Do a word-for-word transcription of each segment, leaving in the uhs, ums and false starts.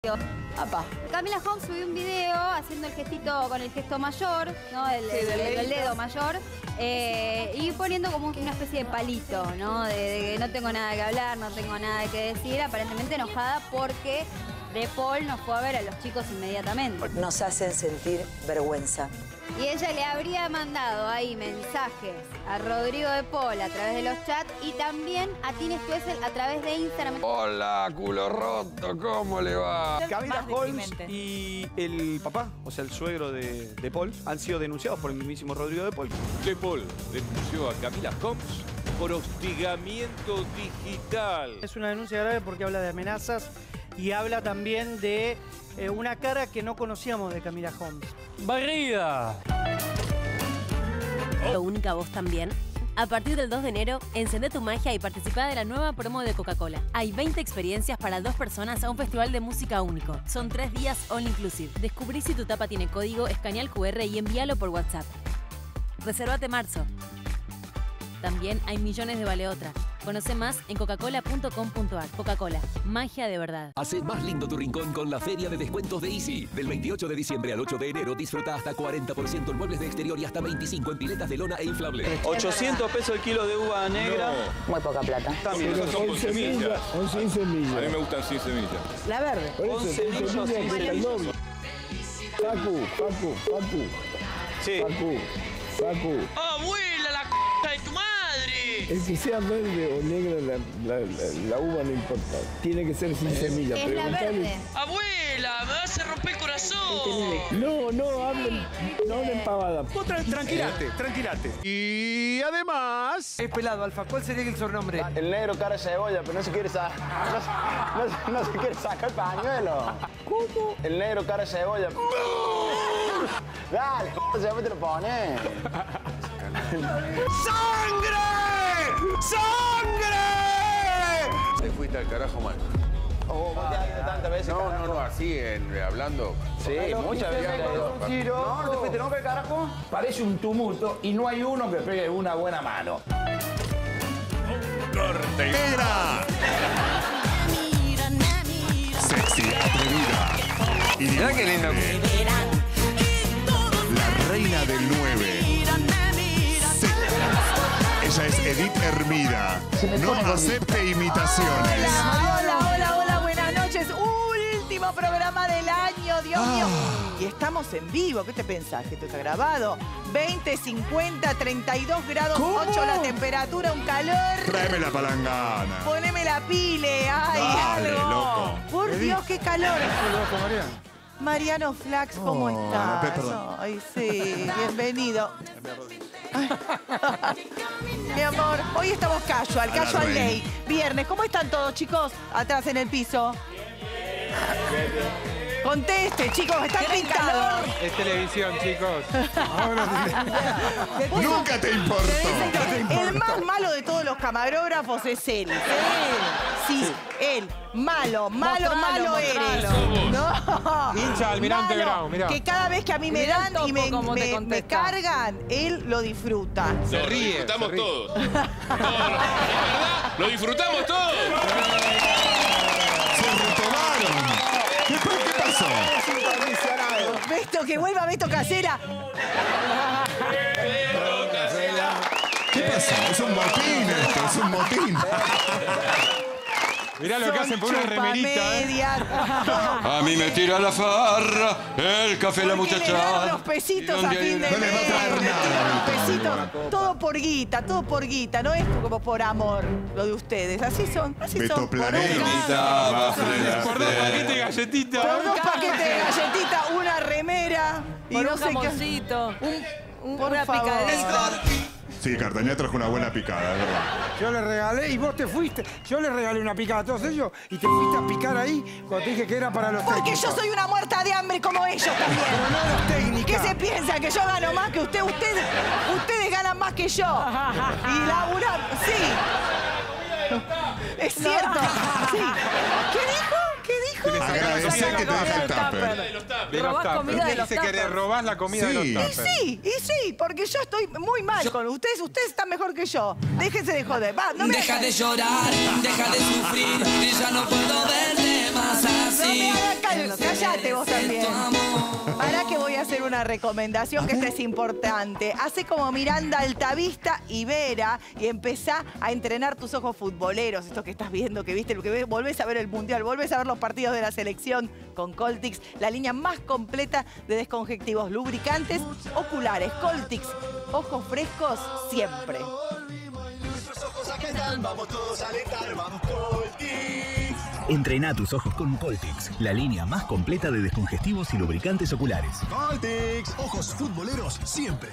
Apa. Camila Homs subió un video haciendo el gestito con el gesto mayor, ¿no? El, Sí, el, del el, el dedito. dedo mayor. Eh, y poniendo como una especie de palito, ¿no? De, de que no tengo nada que hablar, no tengo nada que decir. Aparentemente enojada porque De Paul nos fue a ver a los chicos inmediatamente. Nos hacen sentir vergüenza. Y ella le habría mandado ahí mensajes a Rodrigo De Paul a través de los chats y también a Tine Stoessel a través de Instagram. Hola, culo roto, ¿cómo le va? Camila Homs y el papá, o sea, el suegro de, de Paul, han sido denunciados por el mismísimo Rodrigo De Paul. De Paul denunció a Camila Homs por hostigamiento digital. Es una denuncia grave porque habla de amenazas y habla también de eh, una cara que no conocíamos de Camila Homs. ¡Barrida! Lo única voz también. A partir del dos de enero, encendé tu magia y participa de la nueva promo de Coca-Cola. Hay veinte experiencias para dos personas a un festival de música único. Son tres días all inclusive. Descubrí si tu tapa tiene código, escanea el cu erre y envíalo por WhatsApp. Resérvate marzo. También hay millones de vale otra. Conoce más en coca cola punto com punto ar. Coca-Cola, magia de verdad. Hacé más lindo tu rincón con la Feria de Descuentos de Easy. Del veintiocho de diciembre al ocho de enero disfruta hasta cuarenta por ciento en muebles de exterior y hasta veinticinco por ciento en piletas de lona e inflables. ochocientos pesos el kilo de uva negra. Muy poca plata. También. Esas son con semillas. once sin semillas. A mí me gustan sin semillas. La verde. Por eso, once sin millos semillas sin cuesta el doble. Facu, Facu, Facu. Sí. Facu, Facu. ¡Abuela, la c*** de tu madre! El que sea verde o negra, la, la, la, la uva no importa. Tiene que ser sin semillas. Es la verde. ¡Abuela, me vas a romper el corazón! No, no hablen, no hablen pavada. Vos tra- tranquilate, tranquilate. Y además... Es pelado, Alfa. ¿Cuál sería el sobrenombre? El negro cara de cebolla, pero no se quiere sacar... No, se- no, no se quiere sacar el pañuelo. ¿Cómo? El negro cara de cebolla. Dale, ¿cómo te lo pones? ¡Sangre! ¡Sangre! Te fuiste al carajo mal. Oh, vos te has ido tantas veces. No, no, no, así, en, hablando. Sí, muchas veces. No, no te fuiste nunca al carajo. Parece un tumulto y no hay uno que pegue una buena mano. Era sexy, atrevida y mirá qué lindo. La reina del nueve. Sí. Ella es Edith Hermida. No acepte imitaciones. Hola, hola, hola, buenas noches. Último programa del año, Dios mío. Y estamos en vivo. ¿Qué te pensás? ¿Que esto está grabado? veinte, cincuenta, treinta y dos grados, ocho la temperatura, un calor. Tráeme la palangana. Poneme la pile. Ay, Dale, algo. loco. Por Dios, qué calor. Mariano Flax, ¿cómo Oh, estás? no, perdón. Ay, sí, bienvenido. Ay. Mi amor, hoy estamos casual, A la casual reina. day. Viernes, ¿cómo están todos, chicos? Atrás en el piso. Conteste, chicos, están pintados. Es televisión, chicos. Nunca te importó. El más malo de todos los camarógrafos es él. Sí, él. Malo, malo, Mostralo, malo eres. mostralo. No. Hincha Almirante Malo, Brown, mirá. Que cada vez que a mí me Mirá dan el topo y me, cómo te me- me contesta. cargan, él lo disfruta. Se ríe, disfrutamos se ríe. todos. Todos. La verdad, lo disfrutamos todos. Se retomaron. ¿Qué, qué pasó? Beto, que vuelva Beto Casera. ¿Qué pasó? Es un motín esto, es un motín. Mirá lo que Son hacen por una remerita, ¿eh? chupamedias. A mí me tira la farra, el café, la ¿Por qué le dan muchacha. unos pesitos a fin de No le va a traer mes? nada. Unos pesitos, todo por guita, todo por guita. No es como por amor lo de ustedes. Así son, así Beto son. Por un Planeta. caso. Por dos paquetes de galletitas. Por dos paquetes de galletitas, una remera. Y Por no un sé qué. jamoncito. Un, Por una favor. picadita. Sí, Cartañá trajo una buena picada, es verdad. Yo le regalé y vos te fuiste. Yo le regalé una picada a todos ellos y te fuiste a picar ahí cuando te dije que era para los Porque técnicos. yo soy una muerta de hambre como ellos también. Pero no los técnicos. ¿Qué se piensa? ¿Que yo gano más que usted? Usted ustedes ganan más que yo. Y laburar, sí. Es cierto. Sí. ¿Qué dijo? ¿Qué dijo? Agradecé que te deje el tupper. De los Robás tuppers. comida de los Dice que le tuppers. robás la comida Sí. de Y los tuppers. sí, y sí, porque yo estoy muy mal con ustedes. Ustedes están mejor que yo. Déjense de joder. Va, no me Deja de llorar, deja de sufrir, y ya no puedo verte más así. me hagas cal- Cállate vos también. Para que voy a hacer una recomendación que esta es importante. Hace como Miranda Altavista y Vera y empezá a entrenar tus ojos futboleros. Esto que estás viendo, que viste, lo que ves, volvés a ver el Mundial, volvés a ver los partidos de la selección con Coltix, la línea más completa de desconjectivos, lubricantes, oculares. Coltix, ojos frescos siempre. Vamos todos a alentar, vamos Coltix. Entrená tus ojos con Coltix, la línea más completa de descongestivos y lubricantes oculares. Coltix, ojos futboleros siempre.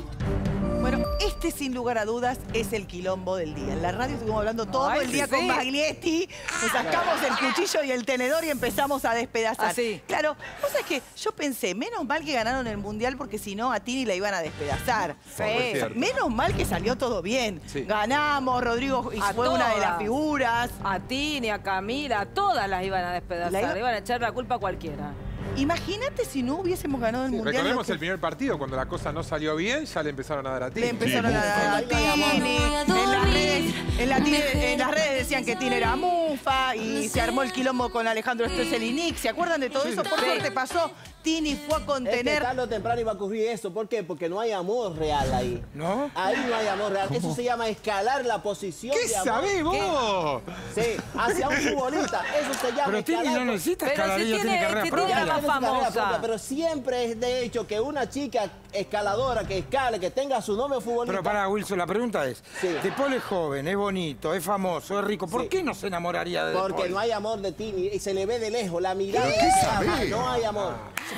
Bueno, este sin lugar a dudas es el quilombo del día. En la radio estuvimos hablando todo Ay, el día sí, con sí. Baglieti. Nos sacamos el cuchillo y el tenedor y empezamos a despedazar. Así. Claro, vos sabés que yo pensé, menos mal que ganaron el Mundial porque si no a Tini la iban a despedazar. Sí. O sea, menos mal que salió todo bien. Sí. Ganamos, Rodrigo y A fue una de las todas. figuras. A Tini, a Camila, a todas las iban a despedazar. La iba- Le iban a echar la culpa a cualquiera. Imagínate si no hubiésemos ganado el Mundial. Recordemos lo que- el primer partido, cuando la cosa no salió bien, ya le empezaron a dar a ti. Le empezaron a dar a Tini. En las redes, en la ti- en las redes decían que Tini era mufa y se armó el quilombo con Alejandro Streselinic. ¿Se acuerdan de todo eso? Por Sí. suerte pasó. Tini fue a Es que contener. tarde o temprano iba a ocurrir eso. ¿Por qué? Porque no hay amor real ahí. ¿No? Ahí no hay amor real. Eso se llama escalar la posición ¿Qué de amor. sabés vos? Sí, hacia un futbolista. Eso se llama Pero Tini escalar no po- necesita Pero escalar, si ella tiene tiene- carrera si propia. tiene Ya la tiene su carrera famosa. propia, pero siempre es de hecho que una chica escaladora que escale, que tenga su nombre futbolista. Pero para Wilson, la pregunta es, Sí. De Paul es joven, es bonito, es famoso, es rico. ¿Por Sí. qué no se enamoraría de De Porque Paul? no hay amor de Tini y se le ve de lejos, la mirada. ¿Pero qué de sabés? No hay amor.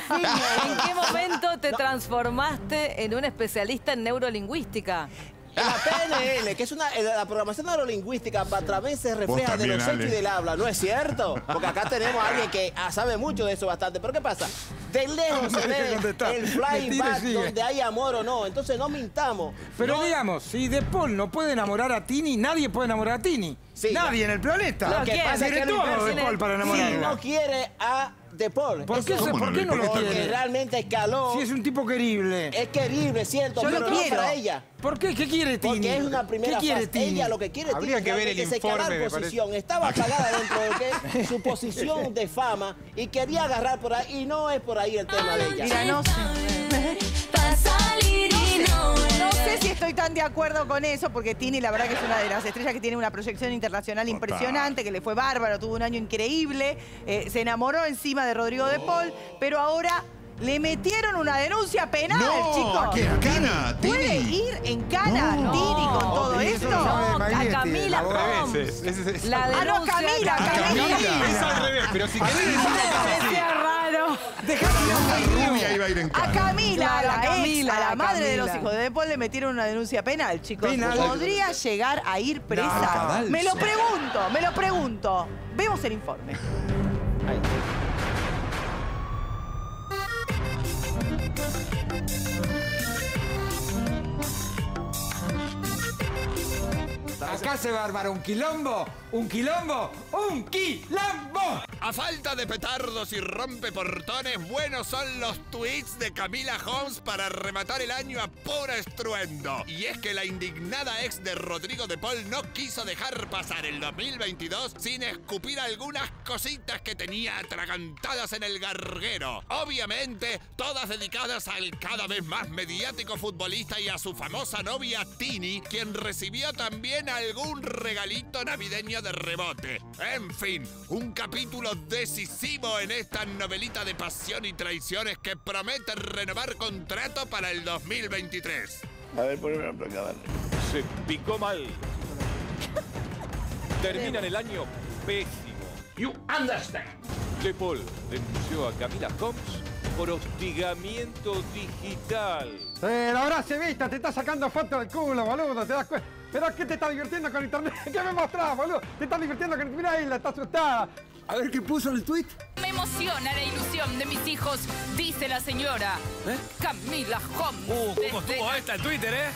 ¿En qué momento te transformaste en un especialista en neurolingüística? La P N L, que es una, la programación neurolingüística, a través se refleja de también, los hechos Ale. y del habla, ¿no es cierto? Porque acá tenemos a alguien que ah, sabe mucho de eso bastante. Pero ¿qué pasa? De lejos No se me deje ve contestar. el Me flying tira y back sigue. donde hay amor o no. Entonces no mintamos. Pero No- digamos, si De Paul no puede enamorar a Tini, nadie puede enamorar a Tini. Sí, nadie ya. en el planeta. Lo que ¿Quién? pasa es Tiene que todo no De tiene- Paul para Sí, enamorarla. no quiere a De Paul. ¿Por qué, Eso- se- ¿por qué no lo Porque quiere? realmente escaló. Si es un tipo querible. Es querible, cierto, Yo lo pero no quiero. para ella. ¿Por qué? ¿Qué quiere Tini? Porque es una primera ¿Qué quiere fase. Tini? Ella lo que quiere Habría Tini que ver el realmente es escalar informe, me posición. Estaba apagada dentro de lo que es su posición de fama y quería agarrar por ahí. Y no es por ahí el tema de ella. Mira, no sé. No sé si estoy tan de acuerdo con eso, porque Tini, la verdad que es una de las estrellas que tiene una proyección internacional impresionante, que le fue bárbaro, tuvo un año increíble, eh, se enamoró encima de Rodrigo de Paul, pero ahora le metieron una denuncia penal, No, chicos. ¿a qué? ¿A cana? ¿Puede Tini. ir en cana No. Tini con todo Tini, esto? eso lo sabe No, a Maglietti, Camila la abogada. Al Pons. revés, es, es- es- La Ah, no, denuncia... Camila, A Camila. es al revés, pero si querés decirlo Parecía raro. La rubia iba a ir en A cana. Camila, Claro, a a la ex, Camila, a la a madre de los Camila. hijos de De Paul le metieron una denuncia penal, chicos. Penal. ¿Podría llegar a ir presa? cadalso. Me lo pregunto, me lo pregunto. Vemos el informe. Ahí. Acá se va a armar un quilombo, un quilombo, un quilombo. A falta de petardos y rompeportones, buenos son los tweets de Camila Holmes para rematar el año a puro estruendo. Y es que la indignada ex de Rodrigo de Paul no quiso dejar pasar el dos mil veintidós sin escupir algunas cositas que tenía atragantadas en el garguero. Obviamente, todas dedicadas al cada vez más mediático futbolista y a su famosa novia Tini, quien recibió también algún regalito navideño de rebote. En fin, un capítulo decisivo en esta novelita de pasión y traiciones que promete renovar contrato para el dos mil veintitrés. A ver, poneme por acá, dale. Se picó mal. Terminan el año pésimo. You understand. De Paul denunció a Camila Holmes por hostigamiento digital. Eh, la verdad, Sevita, te está sacando fotos del culo, boludo, te das cuenta. ¿Pero qué te estás divirtiendo con internet? ¿Qué me mostrás, boludo? Te estás divirtiendo con... Mirá, Isla, está asustada. A ver, ¿qué puso en el tweet? Me emociona la ilusión de mis hijos, dice la señora Camila Holmes. Uh, ¿cómo desde- estuvo esta en Twitter, eh?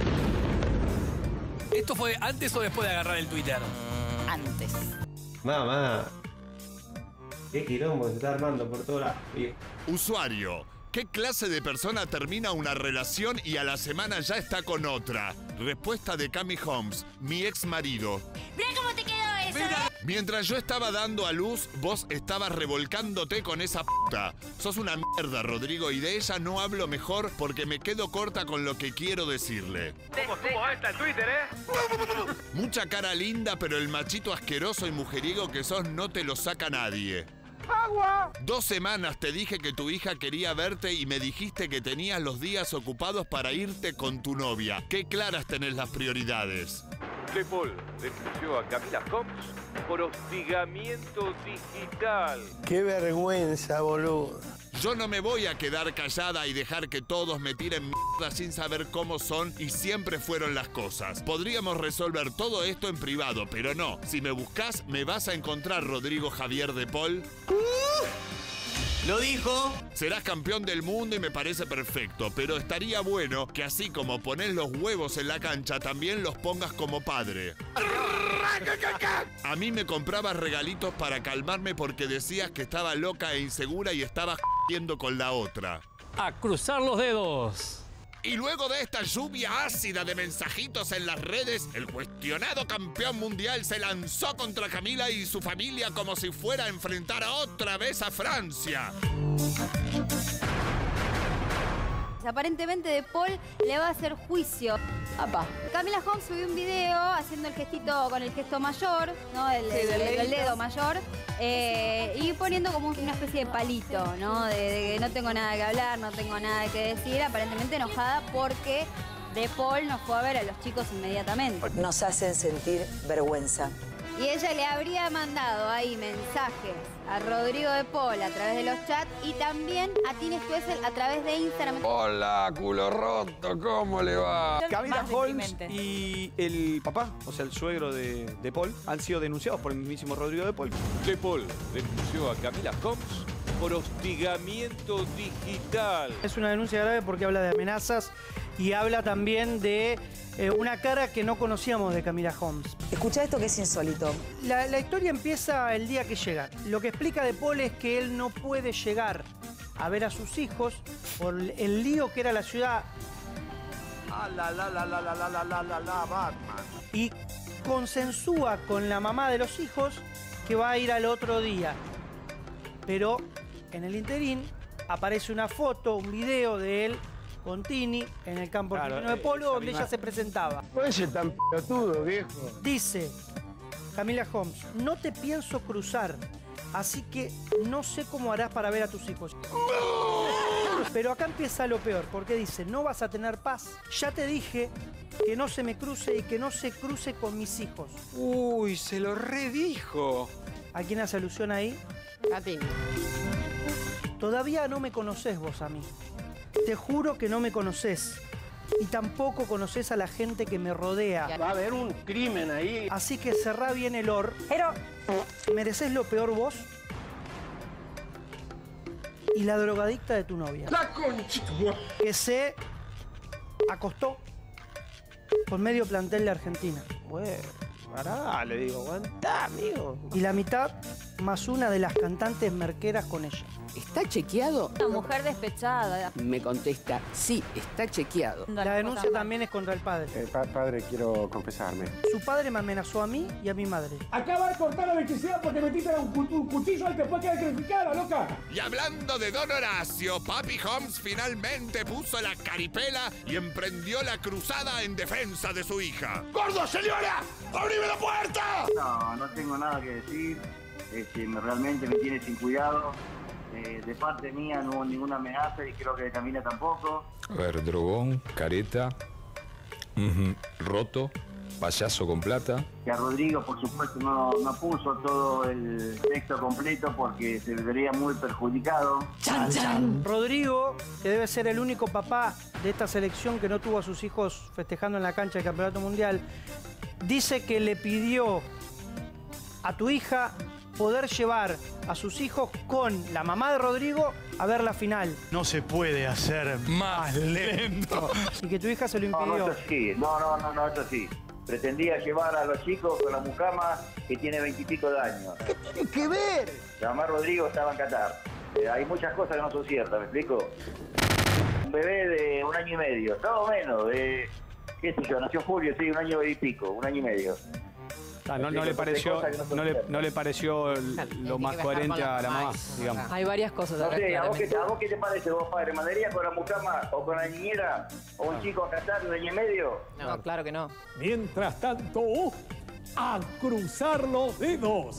¿Esto fue antes o después de agarrar el Twitter? Antes. Mamá, qué quilombo se está armando por toda la... Usuario. ¿Qué clase de persona termina una relación y a la semana ya está con otra? Respuesta de Cami Holmes, mi ex marido. Mira cómo te quedó eso. Mientras yo estaba dando a luz, vos estabas revolcándote con esa puta. Sos una mierda, Rodrigo, y de ella no hablo mejor porque me quedo corta con lo que quiero decirle. ¿Cómo estuvo esta en Twitter, eh? Mucha cara linda, pero el machito asqueroso y mujeriego que sos no te lo saca nadie. ¡Agua! Dos semanas te dije que tu hija quería verte y me dijiste que tenías los días ocupados para irte con tu novia. Qué claras tenés las prioridades. De Paul denunció a Camila Homs por hostigamiento digital. Qué vergüenza, boludo. Yo no me voy a quedar callada y dejar que todos me tiren mierda sin saber cómo son y siempre fueron las cosas. Podríamos resolver todo esto en privado, pero no. Si me buscas, me vas a encontrar, Rodrigo Javier de Paul. Lo dijo. Serás campeón del mundo y me parece perfecto, pero estaría bueno que así como pones los huevos en la cancha, también los pongas como padre. A mí me comprabas regalitos para calmarme porque decías que estaba loca e insegura y estabas yendo con la otra. A cruzar los dedos. Y luego de esta lluvia ácida de mensajitos en las redes, el cuestionado campeón mundial se lanzó contra Camila y su familia como si fuera a enfrentar otra vez a Francia. Aparentemente De Paul le va a hacer juicio. Apa. Camila Homs subió un video haciendo el gestito con el gesto mayor, ¿no? El, Sí, el- del el- el dedito. dedo mayor. eh, y poniendo como una especie de palito, ¿no? De, de que no tengo nada que hablar, no tengo nada que decir. Aparentemente enojada porque De Paul no fue a ver a los chicos inmediatamente. Nos hacen sentir vergüenza. Y ella le habría mandado ahí mensajes a Rodrigo De Paul a través de los chats y también a Tine Stoessel a través de Instagram. Hola, culo roto, ¿cómo le va? Camila Holmes y el papá, o sea, el suegro de, de Paul, han sido denunciados por el mismísimo Rodrigo De Paul. De Paul denunció a Camila Homs por hostigamiento digital. Es una denuncia grave porque habla de amenazas y habla también de eh, una cara que no conocíamos de Camila Homs. Escucha esto que es insólito. La, la historia empieza el día que llega. Lo que explica De Paul es que él no puede llegar a ver a sus hijos por el lío que era la ciudad. Ah, la, la, la, la, la, la, la, la, la, la, Batman. Y consensúa con la mamá de los hijos que va a ir al otro día. Pero en el interín aparece una foto, un video de él con Tini en el campo Claro, argentino de eh, polo esa donde misma- ella se presentaba. Puede ser tan pelotudo, viejo. Dice Camila Homs, no te pienso cruzar, así que no sé cómo harás para ver a tus hijos. Pero acá empieza lo peor, porque dice, no vas a tener paz. Ya te dije que no se me cruce y que no se cruce con mis hijos. Uy, se lo redijo. ¿A quién hace alusión ahí? A ti. Todavía no me conoces vos a mí. Te juro que no me conoces. Y tampoco conoces a la gente que me rodea. Va a haber un crimen ahí. Así que cerrá bien el or. Pero, ¿mereces lo peor vos? Y la drogadicta de tu novia. La conchita. Que se acostó con medio plantel de Argentina. Bueno, pará, le digo, aguantá, amigo. Y la mitad más una de las cantantes merqueras con ella. ¿Está chequeado? Una mujer despechada. Me contesta, sí, está chequeado. La denuncia también es contra el padre. Eh, pa- padre, quiero confesarme. Su padre me amenazó a mí y a mi madre. Acaba de cortar la electricidad porque metiste un, cu- un cuchillo al que puede quedar electrificada, loca. Y hablando de Don Horacio, Papi Homs finalmente puso la caripela y emprendió la cruzada en defensa de su hija. ¡Gordo, señora! ¡Abrime la puerta! No, no tengo nada que decir. Este, me- realmente me tiene sin cuidado. Eh, de parte mía no hubo ninguna amenaza y creo que de Camila tampoco. A ver, drogón, careta, ujú, roto, payaso con plata. Que a Rodrigo, por supuesto, no, no puso todo el texto completo porque se vería muy perjudicado. Rodrigo, que debe ser el único papá de esta selección que no tuvo a sus hijos festejando en la cancha del Campeonato Mundial, dice que le pidió a tu hija poder llevar a sus hijos con la mamá de Rodrigo a ver la final. No se puede hacer más lento. Y que tu hija se lo No, impidió. no, eso sí. No, no, no, no, eso sí. Pretendía llevar a los chicos con la mucama que tiene veintipico de años. ¿Qué tiene que ver? La mamá Rodrigo estaba en Qatar. Eh, hay muchas cosas que no son ciertas, ¿me explico? Un bebé de un año y medio, todo menos, de, qué sé yo, nació Julio, sí, un año y pico, un año y medio. Ah, no, no le pareció, no le, no le pareció lo más coherente a la mamá, digamos. Hay varias cosas No acá, sé, ¿a vos, qué, claramente. ¿a vos qué te parece vos, padre? ¿Mandaría con la mucama o con la niñera o un chico a casar de año y medio? No, claro que no. Mientras tanto, a cruzar los dedos.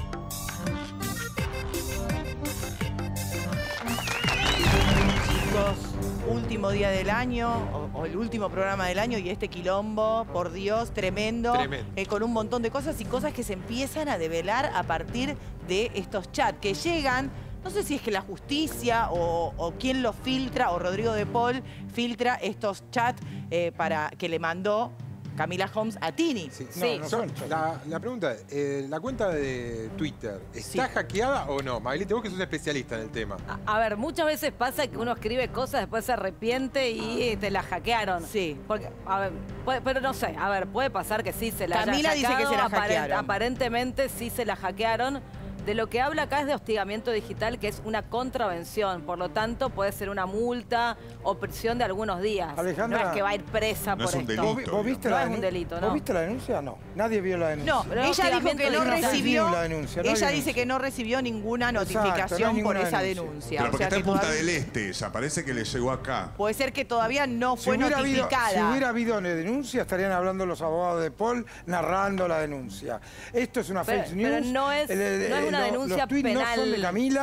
Chicos, último día del año, o, o el último programa del año, y este quilombo, por Dios, tremendo, Tremendo. eh, con un montón de cosas y cosas que se empiezan a develar a partir de estos chats que llegan. No sé si es que la justicia o, o quién los filtra, o Rodrigo de Paul filtra estos chats eh, para que le mandó Camila Homs a Tini. Sí, no, no son- la, la pregunta es, eh, ¿la cuenta de Twitter está hackeada o no? Maglite, vos que sos especialista en el tema. A ver, muchas veces pasa que uno escribe cosas, después se arrepiente y te la hackearon. Sí. Porque, a ver, puede- pero no sé, a ver, puede pasar que sí se la Camila hayan dice que se la hackeado, aparent- hackearon. Aparentemente sí se la hackearon. De lo que habla acá es de hostigamiento digital, que es una contravención. Por lo tanto, puede ser una multa o prisión de algunos días. Alejandra, no es que va a ir presa No por es un esto. delito, ¿Vos, vos viste no la es un denu- delito, ¿Vos ¿no? viste la denuncia? No. Nadie vio la denuncia. No, ella dijo que no digital. recibió, No la denuncia, no hay ella denuncia. dice que no recibió ninguna Exacto, no hay notificación por ninguna esa denuncia. denuncia. Pero O porque sea está en que Punta todavía- del Este, ella parece que le llegó acá. Puede ser que todavía no Si fue hubiera, habido, notificada. si hubiera habido denuncia, estarían hablando los abogados de Paul narrando la denuncia. Esto es una Pero- fake news. pero no es- no es una lo- denuncia los tweets penal. no son de Camila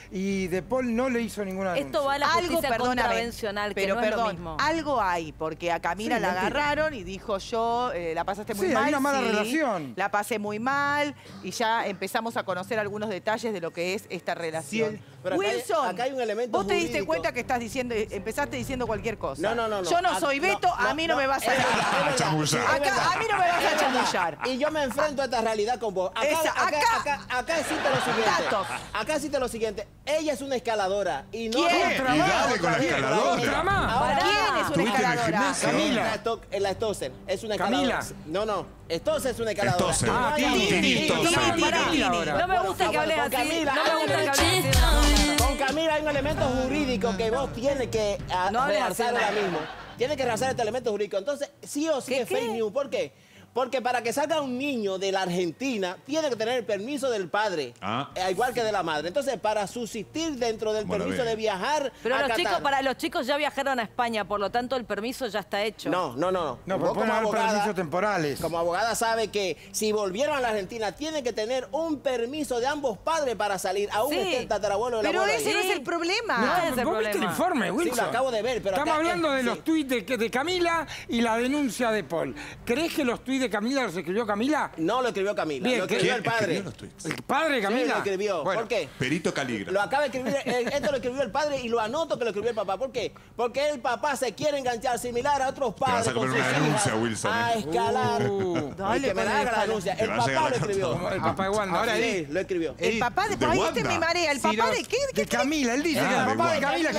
y de Paul no le hizo ninguna denuncia. Esto va a la Algo, justicia perdóname, contravencional, que pero no es lo perdón, mismo. algo hay, porque a Camila Sí, la mentira. agarraron y dijo yo, eh, la pasaste muy Sí, hay mal. una mala sí, relación. La pasé muy mal y ya empezamos a conocer algunos detalles de lo que es esta relación. Pero acá hay- Wilson, acá hay un elemento vos te diste jurídico. cuenta que estás diciendo, empezaste diciendo cualquier cosa. No, no, no, no. Yo no A- soy Beto, no, a mí no, no, me vas a, es verdad, es verdad, A chamullar. es Acá- verdad. a mí no me vas a Es verdad. chamullar. Y yo me enfrento a esta realidad con vos. Acá, Esa- acá, acá- acá, acá existe lo siguiente. Datos. Acá existe lo siguiente. Ella es una escaladora. Y no ¿Quién? Otra Y más, dale otra con la vez. escaladora. Otra más. Ahora, ¿quién es una ¿Estuviste en el escaladora? gimnasio? Camila. La, Sto- la Stossen es una Camila. escaladora. No, no. Stossen es una escaladora. Stossen. Y no Ah, hay- Tini, Tini, Tini, Tini, Tini, Tini, Tini, Tini. ahora. No me gusta Ah, que hables bueno, con así. Camila, No me hay gusta que un hables así. Con Camila hay un elemento jurídico que vos tienes que ah, No hables realzar así, ahora no. mismo. Tienes que realzar este elemento jurídico. Entonces, sí o sí ¿Qué, es qué? fake news. ¿Por qué? Porque para que salga un niño de la Argentina, tiene que tener el permiso del padre, Ah. eh, igual que de la madre. Entonces, para subsistir dentro del Bueno, permiso bien. de viajar Pero a los Qatar- chicos, para los chicos ya viajaron a España, por lo tanto el permiso ya está hecho. No, no, no. No, Vos pero pueden haber permisos temporales. como abogada sabe que si volvieron a la Argentina, tiene que tener un permiso de ambos padres para salir, aún Sí. esté el tatarabuelo de la Pero abuela ese ahí. no es el problema. No, No, ese es el ¿Vos viste el problema. informe, Wilson? Sí, lo acabo de ver, pero Estamos acá- hablando de sí. los tuits de, de Camila y la denuncia de Paul. ¿Crees que los tuits de Camila los escribió Camila? No lo escribió Camila, Bien, lo escribió ¿Quién el padre. escribió los tweets? ¿El padre de Sí, Camila? lo escribió. Bueno, ¿Por qué? Perito calígrafo. Lo acaba de escribir, eh, esto lo escribió el padre y lo anoto que lo escribió el papá. ¿Por qué? Porque el papá se quiere enganchar similar a otros vas padres a comer con sus una denuncia, hijas, Wilson, a ¿eh? escalar. Uh, y dale que me con la el haga la palo. denuncia. Te El va a llegar papá la lo escribió. carta. el papá de Wanda. Ahora, Sí, Edith, lo escribió. El papá de, de ay, este Wanda. me marea. ¿El si papá los- de qué? de Camila. Él dice Ah, que el de papá de Wanda. Camila...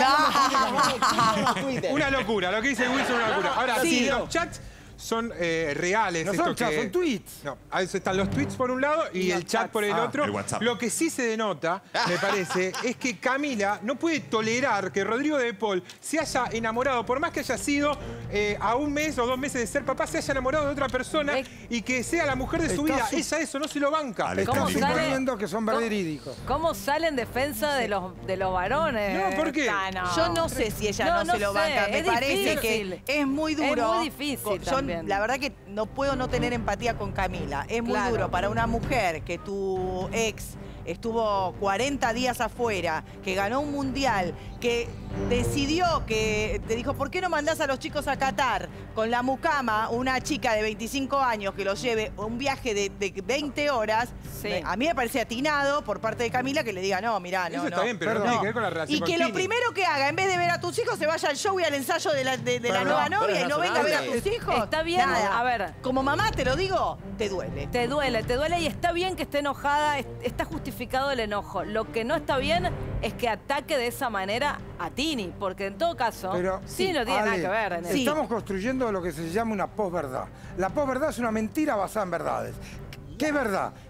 Una locura, lo que dice Wilson es una locura. Ahora, Sí. sí, los chats son eh, reales. No esto son chats, que- son tweets. No, ahí están los tweets por un lado y, Y el los chat chats. por el Ah. otro. El WhatsApp. Lo que sí se denota, me parece, es que Camila no puede tolerar que Rodrigo de Paul se haya enamorado, por más que haya sido eh, a un mes o dos meses de ser papá, se haya enamorado de otra persona Eh. y que sea la mujer de su Está vida. su- Ella eso no se lo banca. Ale, ¿Cómo está sale? suponiendo que son ¿Cómo- verídicos. ¿Cómo sale en defensa de los, de los varones? No, ¿por qué? Tano? Yo no sé si ella no, No, no se lo sé, banca. Me es parece difícil. que es muy duro. Es muy difícil Yo, también. la verdad que no puedo no tener empatía con Camila. Es muy Claro. duro para una mujer que tu ex estuvo cuarenta días afuera, que ganó un mundial, que decidió que te dijo, ¿por qué no mandás a los chicos a Qatar con la mucama, una chica de veinticinco años que los lleve un viaje de, de veinte horas? Sí. Me- A mí me parece atinado por parte de Camila que le diga, no, mirá, no, Eso está no. bien, pero no No. tiene que ver con la relación Y con que lo Tini. primero que haga, en vez de ver a tus hijos, se vaya al show y al ensayo de la, de, de la Pero nueva no, novia pero y es no venga a ver a razonable. tus hijos. Está bien, Nada. a ver. Como mamá te lo digo, te duele. Te duele, te duele y está bien que esté enojada, es- está justificado el enojo. Lo que no está bien es que ataque de esa manera a Tini, porque en todo caso, Pero, sí, no tiene Ale, nada que ver en eso. Estamos construyendo lo que se llama una posverdad. La posverdad es una mentira basada en verdades. ¿Qué es verdad?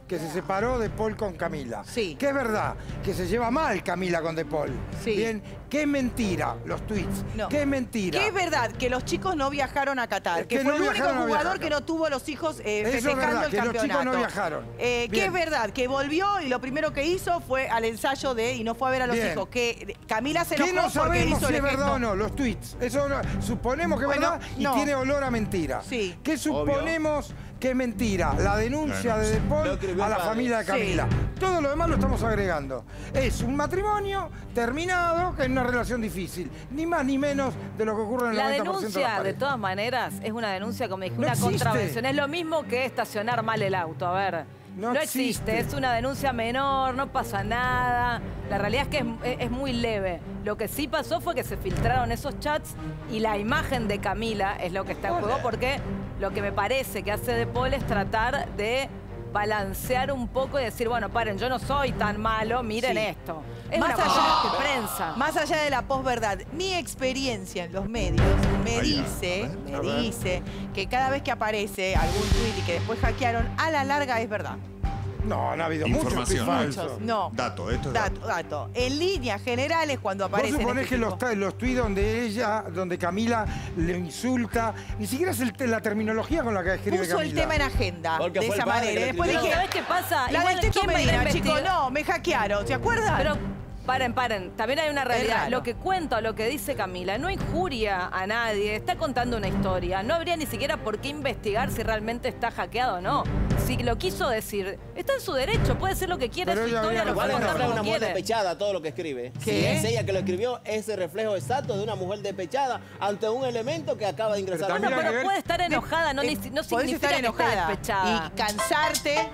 que se separó de Paul con Camila. Sí. Que es verdad, que se lleva mal Camila con De Paul. Sí. Bien, que es mentira los tweets. No. Que es mentira. Que es verdad que los chicos no viajaron a Qatar, Es que, que fue no el único viajaron, no jugador viajaron. que no tuvo los hijos eh, Eso es festejando verdad, el que los campeonato. chicos no viajaron. Eh, que Bien. es verdad que volvió y lo primero que hizo fue al ensayo de y no fue a ver a los Bien. hijos. Que Camila se ¿Qué enojó no porque sabemos hizo si el es verdad ejemplo. o no? Los tweets. Eso no- suponemos que es Bueno, verdad y no. tiene olor a mentira. Sí. ¿Qué suponemos que es mentira? La denuncia de De Paul Lo escribió a el la padre. familia de Camila. Todo lo demás lo estamos agregando. Es un matrimonio terminado que es una relación difícil. Ni más ni menos de lo que ocurre en el La noventa por ciento de las denuncia, de parejas. todas maneras, es una denuncia, como dije, No una existe. contravención. Es lo mismo que estacionar mal el auto. A ver, No no, existe. existe. Es una denuncia menor, no pasa nada. La realidad es que es, es muy leve. Lo que sí pasó fue que se filtraron esos chats y la imagen de Camila es lo que está en juego, porque lo que me parece que hace De Paul es tratar de balancear un poco y decir, bueno, paren, yo no soy tan malo, miren Sí. esto. Es Más una allá, cuestión de prensa. más allá de la posverdad, mi experiencia en los medios me Ahí, dice, a ver, me a ver. dice que cada vez que aparece algún tweet y que después hackearon, a la larga es verdad. No, no ha habido muchos Información. tweets falsos. No. Dato, esto es dato. Dato, dato. En líneas generales, cuando Vos aparecen. suponés este que los, tipo- ta- los tweets donde ella, donde Camila le insulta, ni siquiera es el te- la terminología con la que escribe puso Camila. el tema en agenda Porque de fue el esa padre manera. que lo Después escribió. dije, ¿Sabés qué pasa? la Igual, del Teto ¿quién va a ir a Medina, chicos, investigar? no, me hackearon, ¿se acuerdan? Pero paren, paren. También hay una realidad. raro. Lo que cuenta o lo que dice Camila no injuria a nadie. Está contando una historia. No habría ni siquiera por qué investigar si realmente está hackeado o no. Si lo quiso decir, está en su derecho. Puede ser lo que quiera, es Pero su ella historia, había lo puede Igual contar refleja como una mujer quiere. despechada todo lo que escribe. ¿Qué? Si es ella que lo escribió, es el reflejo exacto de una mujer despechada ante un elemento que acaba de ingresar. Pero Bueno, también hay que pero ver- puede estar enojada, no, Eh, ni- no podés significa estar que esté enojada despechada. y cansarte.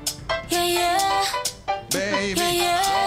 Baby.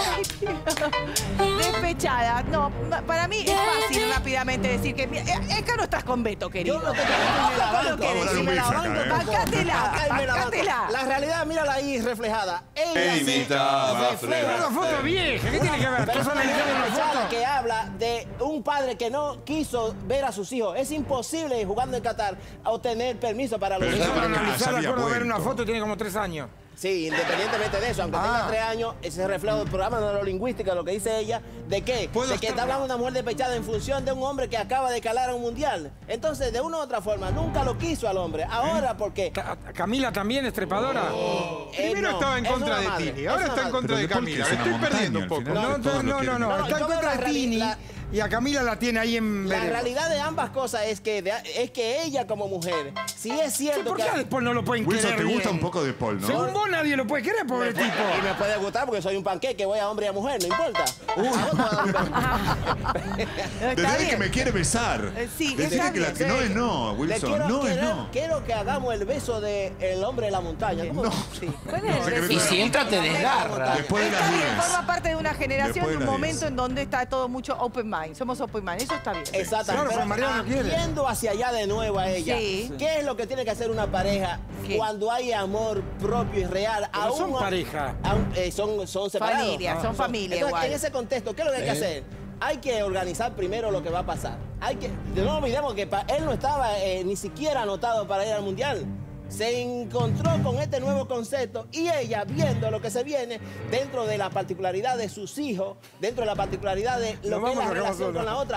Despechada. No, ma- para mí es fácil rápidamente decir que. eh, Acá no estás con Beto, querido. Yo no te me la banco. ¿Qué Vamos a dar un decís? beso acá, ¿eh? Bancátela, Acá y me la banco. bancátela. La realidad, mírala ahí reflejada. Ella Ey, se mitad, refleja. Una foto vieja, ¿qué tiene que ver? Pero es ¿Estás una mujer analizando una despechada foto? que habla de un padre que no quiso ver a sus hijos. Es imposible jugando en Qatar obtener permiso para los Pero Eso hijos. para ya analizar, había de acuerdo a ver una vuelto. foto, tiene como tres años. Sí, independientemente de eso, aunque Ah. tenga tres años, ese es el reflejo del programa de neurolingüística, lo que dice ella, ¿de qué? Puedo De que estar- está hablando una mujer despechada en función de un hombre que acaba de calar a un mundial. Entonces, de una u otra forma, nunca lo quiso al hombre. Ahora, ¿por qué? Ca- Camila también es trepadora. Eh, Primero no, estaba en es contra una de madre, Tini, es ahora una está en madre. contra Pero de de Paul, que Camila. es Me una estoy montaña, perdiendo un al poco. final. No, todos no, lo no, no, quieren. no, No, está en yo contra creo de que la Tini realidad- y a Camila la tiene ahí en La veremos. realidad de ambas cosas es que, de- es que ella como mujer, si es Sí, cierto ¿por que... qué después no lo pueden Wilson, querer te gusta bien? un poco de Paul, ¿no? Según vos nadie lo puede querer, pobre Me- tipo. Y me puede gustar porque soy un panqueque, voy a hombre y a mujer, no importa. A vos te va a dar un beso. Desde ahí que bien. me quiere besar. Eh, sí, Desde está ahí que, la- bien, que no sí. es no, Le Wilson. quiero, No es quiero- no. quiero que hagamos el beso del hombre de la montaña. ¿Cómo? Sí. ¿Cuál No, es? secreto el- de- Y si entra te desgarra. Después de las Está bien, diez. forma parte de una generación, Después de un las momento diez. en donde está todo mucho open mind. Somos open mind, eso está bien. Exactamente. Claro, pero pero Mariano ah, quiere. yendo hacia allá de nuevo a ella, Sí. ¿qué es lo que tiene que hacer una pareja ¿Qué? cuando hay amor propio y real? Pero Aún son a- pareja. aún, eh, son, son separados. Familia, son familia Entonces, igual. en ese contexto, ¿qué es lo que hay que hacer? Hay que organizar primero lo que va a pasar. Hay que, no olvidemos que pa- él no estaba eh, ni siquiera anotado para ir al Mundial. Se encontró con este nuevo concepto y ella, viendo lo que se viene dentro de la particularidad de sus hijos, dentro de la particularidad de lo Nos que es vamos, la nos relación quedamos con la solos. otra,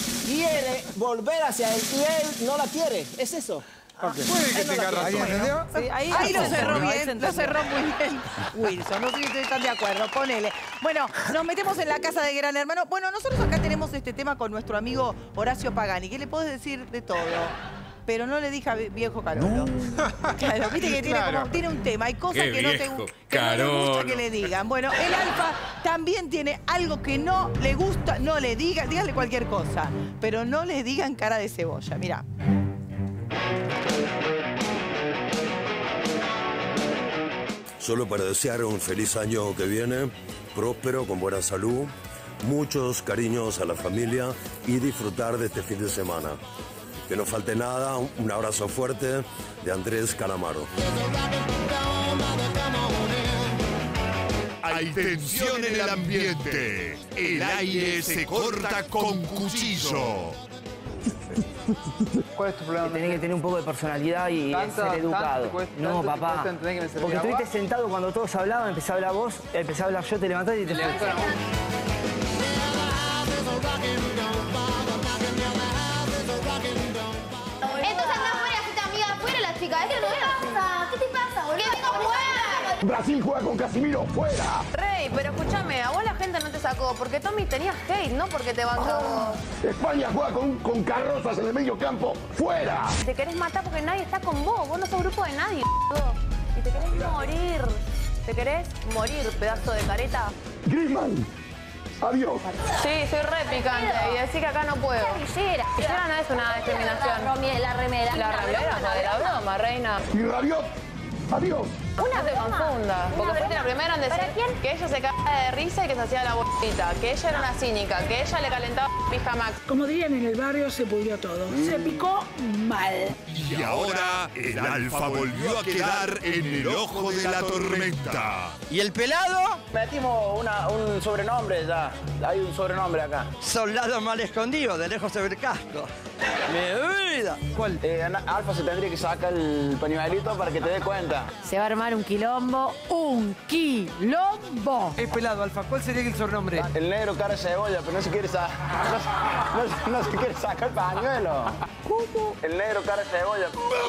quiere volver hacia él y él no la quiere. Es eso. Ok. Puede que Él no la tenga quiere. ¿Ahí razón. entendió? Sí, ahí, Ahí lo se cerró entendió, ahí se bien, lo entendió. cerró muy bien Wilson. No sé si ustedes están de acuerdo, ponele. Bueno, nos metemos en la casa de Gran Hermano. Bueno, nosotros acá tenemos este tema con nuestro amigo Horacio Pagani, que le podés decir de todo. Pero no le dije a viejo Carolo. Claro, viste que tiene, Claro. como, tiene un tema. Hay cosas Qué que no, te, viejo que no le gusta Carolo. que le digan. Bueno, el Alfa también tiene algo que no le gusta, no le digan, díganle cualquier cosa. Pero no le digan cara de cebolla. Mirá. Solo para desear un feliz año que viene, próspero, con buena salud, muchos cariños a la familia y disfrutar de este fin de semana. Que no falte nada, un abrazo fuerte de Andrés Calamaro. Hay tensión en el ambiente. El aire se corta con cuchillo. ¿Cuál es tu problema? Tenés que tener un poco de personalidad y ¿Tanto, ser educado. tanto te cuesta- No, tanto te papá. cuesta entender que me servía Porque agua? estuviste sentado cuando todos hablaban, empecé a hablar vos, empecé a hablar yo, te levantaste y te fuiste. Entonces anda afuera, hacete amiga afuera la chica. ¿Qué te pasa? ¿Qué te pasa, boludo? ¡Que vengo afuera! Brasil juega con Casimiro, fuera. Rey, pero escúchame, a vos la gente no te sacó porque Tommy tenías hate, no porque te bancó. España juega con, con carrozas en el medio campo, fuera. Te querés matar porque nadie está con vos. Vos no sos grupo de nadie, boludo. Y te querés morir. Te querés morir, pedazo de careta. Griezmann, adiós. Sí, soy re picante y decir que acá no puedo. Villera. Villera no es una discriminación. La remera. La remera, de la broma, reina. Y Rabiot, adiós. Una te confunda, porque fuiste la primera en decir que ella se cagaba de risa y que se hacía la bolita, que ella era una cínica, que ella le calentaba pija Max. Como dirían en el barrio, se pudrió todo. Se picó mal. Y ahora el Alfa volvió a quedar en el ojo de la tormenta. ¿Y el pelado? Metimos una, un sobrenombre ya. Hay un sobrenombre acá. Soldado mal escondido, de lejos se ve el casco. ¡Mi vida! ¿Cuál? Eh, Alfa se tendría que sacar el pañuelito para que te dé cuenta. Se va a armar un quilombo. ¡Un quilombo! Es pelado, Alfa. ¿Cuál sería el sobrenombre? El negro cara de cebolla, pero no se quiere sacar. No, no, no se quiere sacar el pañuelo. ¿Cómo? El negro cara de cebolla.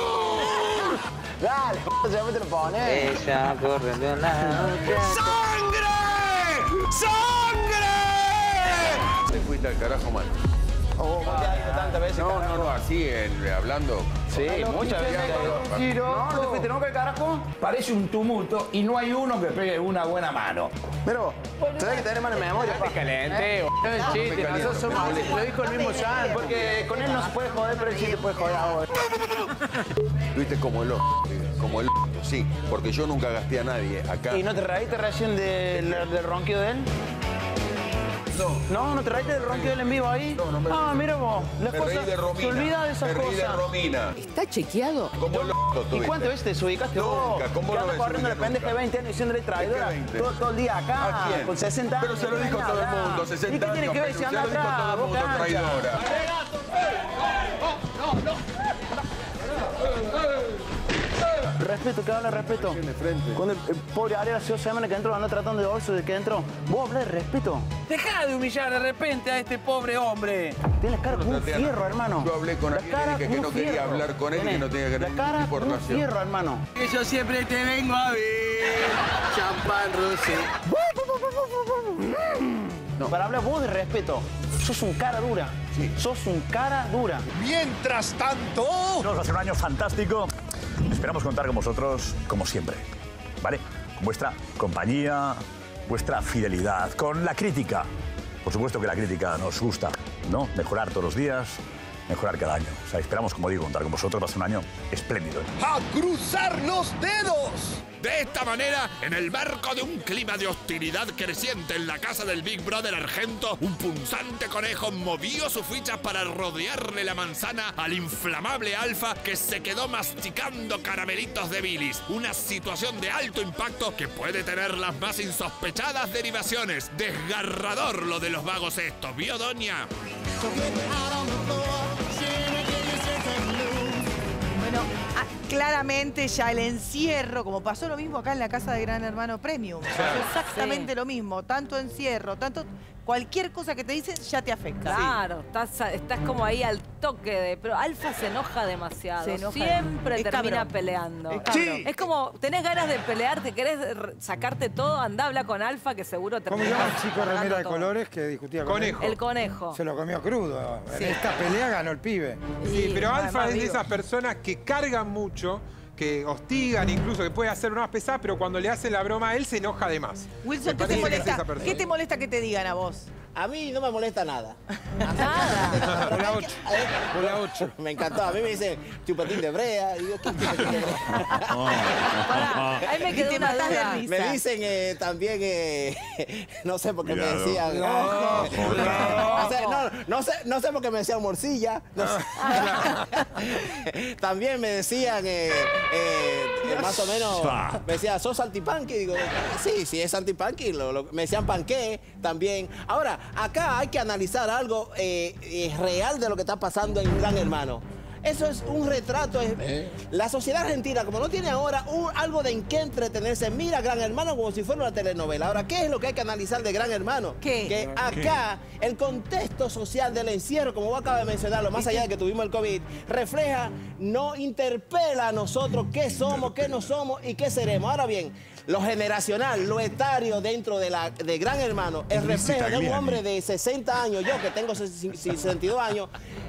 Dale, ya te lo pones. Ella corre de la noche. ¡Sangre! ¡Sangre! Te fuiste al carajo mal. Oh, ¿Vos te has ido tantas veces? No, no, no, así, en- hablando. Sí, muchas veces. No, ¿No te fuiste nunca al carajo? Parece un tumulto y no hay uno que pegue una buena mano. Mira vos, tenés que tener mala memoria. Te caliente, No es No, chiste, me nosotros somos, caliente. lo dijo el mismo Jan, porque con él no se puede joder, pero él sí te puede joder a vos. Viste como el o- como el o- sí, porque yo nunca gasté a nadie acá. ¿Y no te reíste recién del, del ronquido de él? No. No, ¿no te reíste del ronquido de él en vivo ahí? No, no me Ah, mira vos, las Me cosas, reí de Romina. se olvida de esas Me reí cosas. de Romina. ¿Está chequeado? Como el o- ¿Y tuviste. cuántas veces te desubicaste vos? Nunca, ¿cómo que no andas me corriendo de desubiqué pendeja de nunca? veinte años diciéndole traidora ¿De qué veinte? todo, todo el día acá, ¿A quién? con sesenta años. Pero se lo dijo todo el mundo, sesenta ¿Y qué tiene años, que ver si pero anda se lo dijo atrás? todo el Vos mundo, cancha. traidora. Respeto, que habla de respeto. Cuando el, el pobre Ariel hace dos semanas que entró, anda tratando de bolso de que entró. Vos hablas de respeto. Deja de humillar de repente a este pobre hombre. Tienes la cara como un traté a fierro, nadie. hermano. Yo hablé con La alguien y cara dije que como no un quería fierro. hablar con él y que Tenés no tenía que La ningún cara tipo de como un relación. fierro, hermano. Que yo siempre te vengo a ver. Champán rosé. No. Para hablar vos de respeto, sos un cara dura. Sos un cara dura. Mientras tanto... Vamos a hacer un año fantástico. Esperamos contar con vosotros como siempre, ¿vale? Con vuestra compañía, vuestra fidelidad, con la crítica. Por supuesto que la crítica nos gusta, ¿no? Mejorar todos los días, mejorar cada año. O sea, esperamos, como digo, contar con vosotros. Va a ser un año espléndido. ¡A cruzar los dedos! De esta manera, en el marco de un clima de hostilidad creciente en la casa del Big Brother Argento, un punzante conejo movió sus fichas para rodearle la manzana al inflamable Alfa que se quedó masticando caramelitos de bilis. Una situación de alto impacto que puede tener las más insospechadas derivaciones. Desgarrador lo de los vagos estos, ¿vio, doña? Bueno, ah, claramente ya el encierro, como pasó lo mismo acá en la casa de Gran Hermano Premium. Pasó exactamente lo mismo, tanto encierro, tanto... Cualquier cosa que te dicen ya te afecta. Claro, estás, estás como ahí al toque de... Pero Alfa se enoja demasiado. Se enoja Siempre demasiado. Es termina cabrón. peleando. Es cabrón. Es como, tenés ganas de pelear, te querés r- sacarte todo, andá, habla con Alfa que seguro ¿Cómo termina se llama el chico sacando remera de todo. colores que discutía con Conejo. él? El conejo. Se lo comió crudo. Sí. En esta pelea ganó el pibe. Sí, pero Más- Alfa más es de vivo. esas personas que cargan mucho, que hostigan, incluso que puede hacer bromas pesadas, pero cuando le hacen la broma a él se enoja de más. Wilson, Me ¿qué te, parece que es molesta? esa persona. ¿Qué te molesta que te digan a vos? A mí no me molesta nada. Hola ocho. Hola ocho. Me encantó. A mí me dicen chupatín de brea. Y digo, ¿qué chupatín de brea? Pará, ahí me quedó te una matás de duda. risa. Me dicen eh, también, eh, no sé por qué me Cuidado. decían. Cuidado. O sea, no, no sé, no sé por qué me decían morcilla. No sé. También me decían, eh, eh, más o menos, me decían, ¿sos antipanqui? Digo, sí, sí, es antipanqui. Lo, lo, me decían panqué también. Ahora, acá hay que analizar algo eh, eh, real de lo que está pasando en Gran Hermano. Eso es un retrato. ¿Eh? La sociedad argentina, como no tiene ahora un, algo de en qué entretenerse, mira Gran Hermano como si fuera una telenovela. Ahora, ¿qué es lo que hay que analizar de Gran Hermano? ¿Qué? Que acá ¿Qué? el contexto social del encierro, como vos acabas de mencionarlo, más allá de que tuvimos el COVID, refleja, no interpela a nosotros qué somos, qué no somos y qué seremos. Ahora bien, lo generacional, lo etario dentro de, la, de Gran Hermano, el reflejo de un hombre de sesenta años, yo que tengo sesenta y dos años,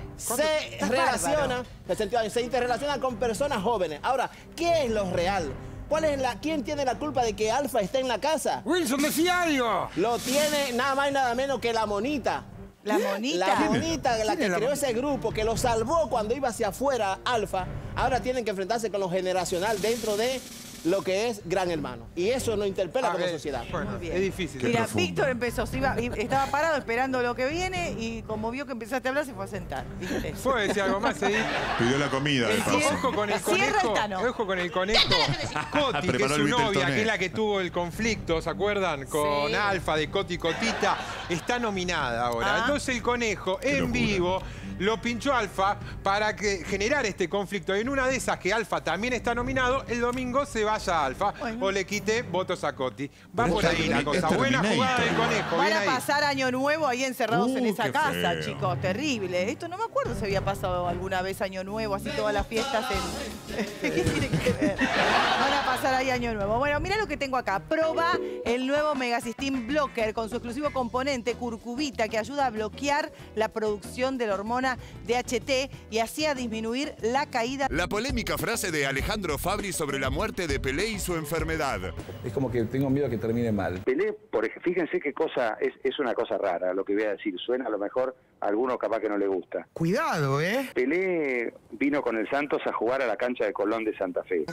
se relaciona, sesenta años, se interrelaciona con personas jóvenes. Ahora, ¿qué es lo real? ¿Cuál es la, ¿Quién tiene la culpa de que Alfa esté en la casa? Wilson, decía algo. Lo tiene nada más y nada menos que la monita. ¿La monita? La monita, la que creó ese grupo, que lo salvó cuando iba hacia afuera Alfa. Ahora tienen que enfrentarse con lo generacional dentro de lo que es Gran Hermano. Y eso nos interpela Ah, como eh, sociedad. bueno, Muy bien. Es difícil. Mira, Víctor empezó, se iba, estaba parado esperando lo que viene y como vio que empezaste a hablar se fue a sentar. ¿Viste? ¿Puedo decir algo más ahí? Pidió la comida, de paso. Ojo con el Cierra conejo. el Tano. Ojo con el conejo. Coti, que es Preparó el su Viteltoné. novia, que es la que tuvo el conflicto, ¿se acuerdan? Con Sí. Alfa, de Coti Cotita. Está nominada ahora. Ah. Entonces el conejo, en vivo, lo pinchó Alfa para que generar este conflicto. Y en una de esas, que Alfa también está nominado, el domingo se vaya a Alfa o le quite votos a Coti. Va por ahí la cosa. Buena jugada del conejo. Van Bien a ahí. pasar año nuevo ahí encerrados Uh, en esa qué casa, feo. chicos. Terrible. Esto no me acuerdo si había pasado alguna vez año nuevo, así todas las fiestas en... ¿Qué tiene que ver? Van a pasar ahí año nuevo. Bueno, mira lo que tengo acá. Proba el nuevo Megasystem Blocker con su exclusivo componente curcubita que ayuda a bloquear la producción de la hormona D H T y así a disminuir la caída. La polémica frase de Alejandro Fabri sobre la muerte de Pelé y su enfermedad. Es como que tengo miedo a que termine mal. Pelé, por ejemplo, fíjense qué cosa, es, es una cosa rara lo que voy a decir, suena a lo mejor a alguno capaz que no le gusta. Cuidado, ¿eh? Pelé vino con el Santos a jugar a la cancha de Colón de Santa Fe.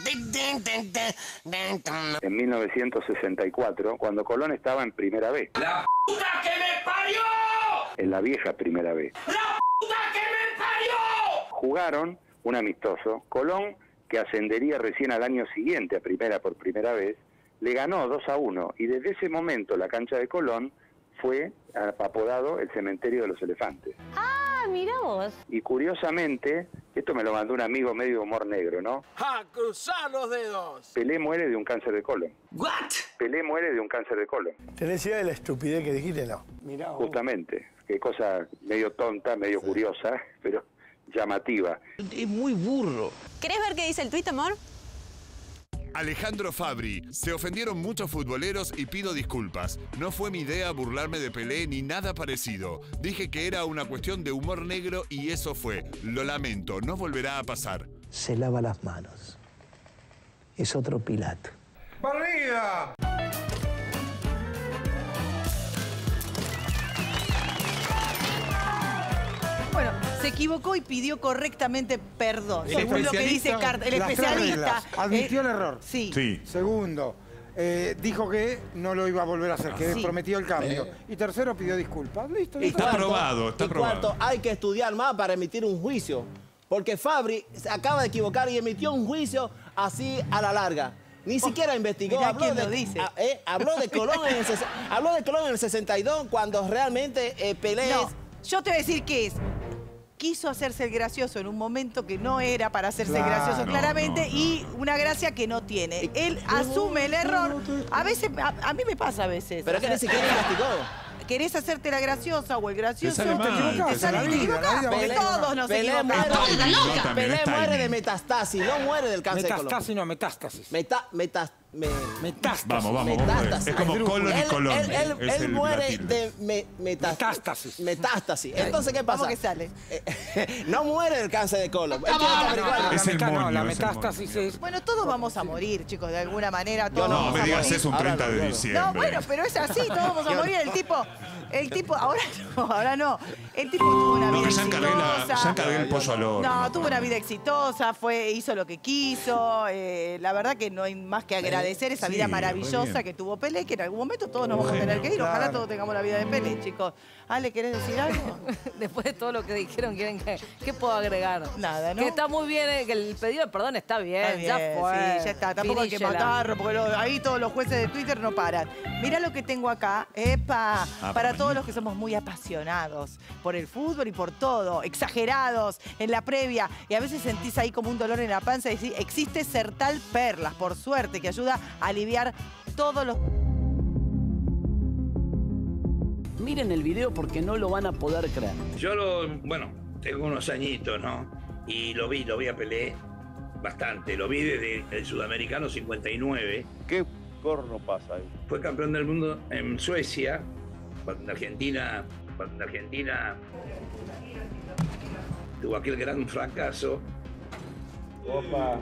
En mil novecientos sesenta y cuatro, cuando Colón estaba en Primera B. ¡La puta que me parió! En la vieja Primera B. ¡La puta que me parió! Jugaron un amistoso. Colón, que ascendería recién al año siguiente a Primera por primera vez, le ganó dos a uno y desde ese momento la cancha de Colón fue apodado el cementerio de los elefantes. Ah, mira vos. Y curiosamente, esto me lo mandó un amigo medio de humor negro, ¿no? ¡A cruzar los dedos! Pelé muere de un cáncer de colon. ¿What? Pelé muere de un cáncer de colon. ¿Tenés idea de la estupidez que dijiste, no? Mirá vos. Justamente. Qué cosa medio tonta, medio curiosa, pero llamativa. Es muy burro. ¿Querés ver qué dice el tuit, amor? Alejandro Fabri. Se ofendieron muchos futboleros y pido disculpas. No fue mi idea burlarme de Pelé ni nada parecido. Dije que era una cuestión de humor negro y eso fue. Lo lamento, no volverá a pasar. Se lava las manos. Es otro Pilato. ¡Barriga! Bueno, se equivocó y pidió correctamente perdón. El Según lo que dice especialista, Carta, el las tres especialista. reglas. Admitió eh, el error. Sí. Sí. Segundo, eh, dijo que no lo iba a volver a hacer, que Sí. prometió el cambio. Eh. Y tercero, pidió disculpas. Listo. Y listo. cuarto- y cuarto, hay que estudiar más para emitir un juicio. Porque Fabri se acaba de equivocar y emitió un juicio así a la larga. Ni siquiera investigó. mirá Habló quién de, lo dice. a- eh, habló de Colón en el, ses- habló de Colón en el sesenta y dos cuando realmente eh, Pelé No, es- yo te voy a decir qué es. Quiso hacerse el gracioso en un momento que no era para hacerse Claro. gracioso No, claramente no, no. y una gracia que no tiene. Él asume el error. A veces, a, a mí me pasa a veces. Pero O es que sea, ni siquiera investigó. Querés hacerte la graciosa o el gracioso. Te sale mal, te te sale, sale te mal. equivocás, La vida, porque Pelé- todos nos Pelé equivocamos. muere, No, también Pelé no es muere de timing. metastasis, no muere del cáncer de colon. Metastásis, no, metástasis. Meta, meta, me- Metástasis. Vamos, vamos, vamos. Metástasis. Es como colon y Él- colon. Él, él- es él el muere latín. de me- meta- Metástasis. metástasis. Entonces, ¿qué pasa? ¿Cómo que sale? No muere del cáncer de colon. Él tiene que averiguar. Es la el meta- no, moño, la es el metástasis es... Bueno, todos vamos a morir, chicos, de alguna manera. Todos no, No vamos me a digas morir. eso un Ahora treinta no, de yo no. diciembre. No, bueno, pero es así, todos vamos a morir. El tipo, el tipo, ahora no, ahora no. El tipo tuvo una No, vida que ya encargué, la- exitosa. ya encargué el pollo al horno. No, tuvo una vida exitosa, fue, hizo lo que quiso. eh, la verdad que no hay más que agradecer esa Sí, vida re maravillosa bien. que tuvo Pelé, que en algún momento todos nos vamos a tener que ir. Ojalá Claro. todos tengamos la vida de Pelé, chicos. Ale, ¿querés decir algo? Después de todo lo que dijeron, ¿quieren que, ¿qué puedo agregar? Nada, ¿no? Que está muy bien, eh, que el pedido de perdón está bien, Está bien, ya fue. sí, ya está. Tampoco hay que Finísela. matarlo, porque lo- ahí todos los jueces de Twitter no paran. Mirá lo que tengo acá, epa, Ah, para para todos mañana. los que somos muy apasionados por el fútbol y por todo, exagerados en la previa, y a veces sentís ahí como un dolor en la panza y decís, existe Sertal Perlas, por suerte, que ayuda a aliviar todos los... Miren el video porque no lo van a poder creer. Yo lo, bueno, tengo unos añitos, ¿no? Y lo vi, lo vi a Pelé bastante. Lo vi desde el Sudamericano cincuenta y nueve. ¿Qué corno pasa ahí? Fue campeón del mundo en Suecia, cuando Argentina, cuando Argentina tuvo aquel gran fracaso. Opa.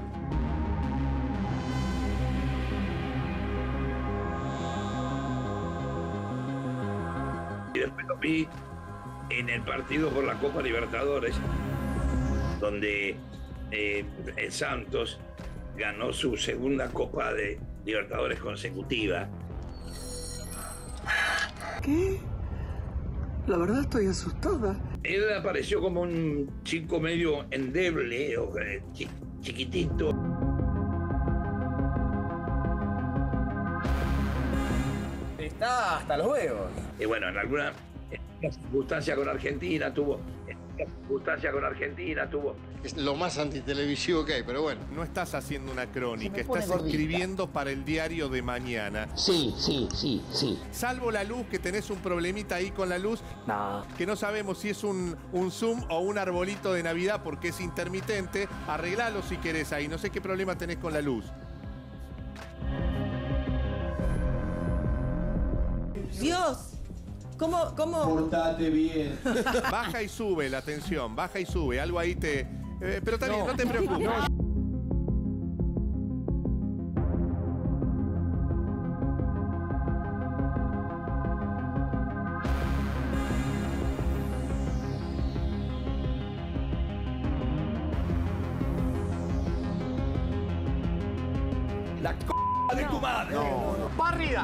Y después lo vi en el partido por la Copa Libertadores, donde eh, el Santos ganó su segunda Copa de Libertadores consecutiva. ¿Qué? La verdad estoy asustada. Él apareció como un chico medio endeble, o, eh, chi- chiquitito. Está hasta los huevos. Y bueno, en alguna, en alguna circunstancia con Argentina tuvo... En alguna circunstancia con Argentina tuvo... Es lo más antitelevisivo que hay, pero bueno. No estás haciendo una Se crónica, me pone estás gordita. escribiendo para el diario de mañana. Sí, sí, sí, sí. Salvo la luz, que tenés un problemita ahí con la luz, No. que no sabemos si es un, un Zoom o un arbolito de Navidad porque es intermitente. Arreglalo si querés ahí, no sé qué problema tenés con la luz. Dios, ¿cómo, cómo? Portate bien. Baja y sube la tensión, baja y sube, algo ahí te... eh, pero también, no, te preocupes. La c de tu madre. No, no. Barrida.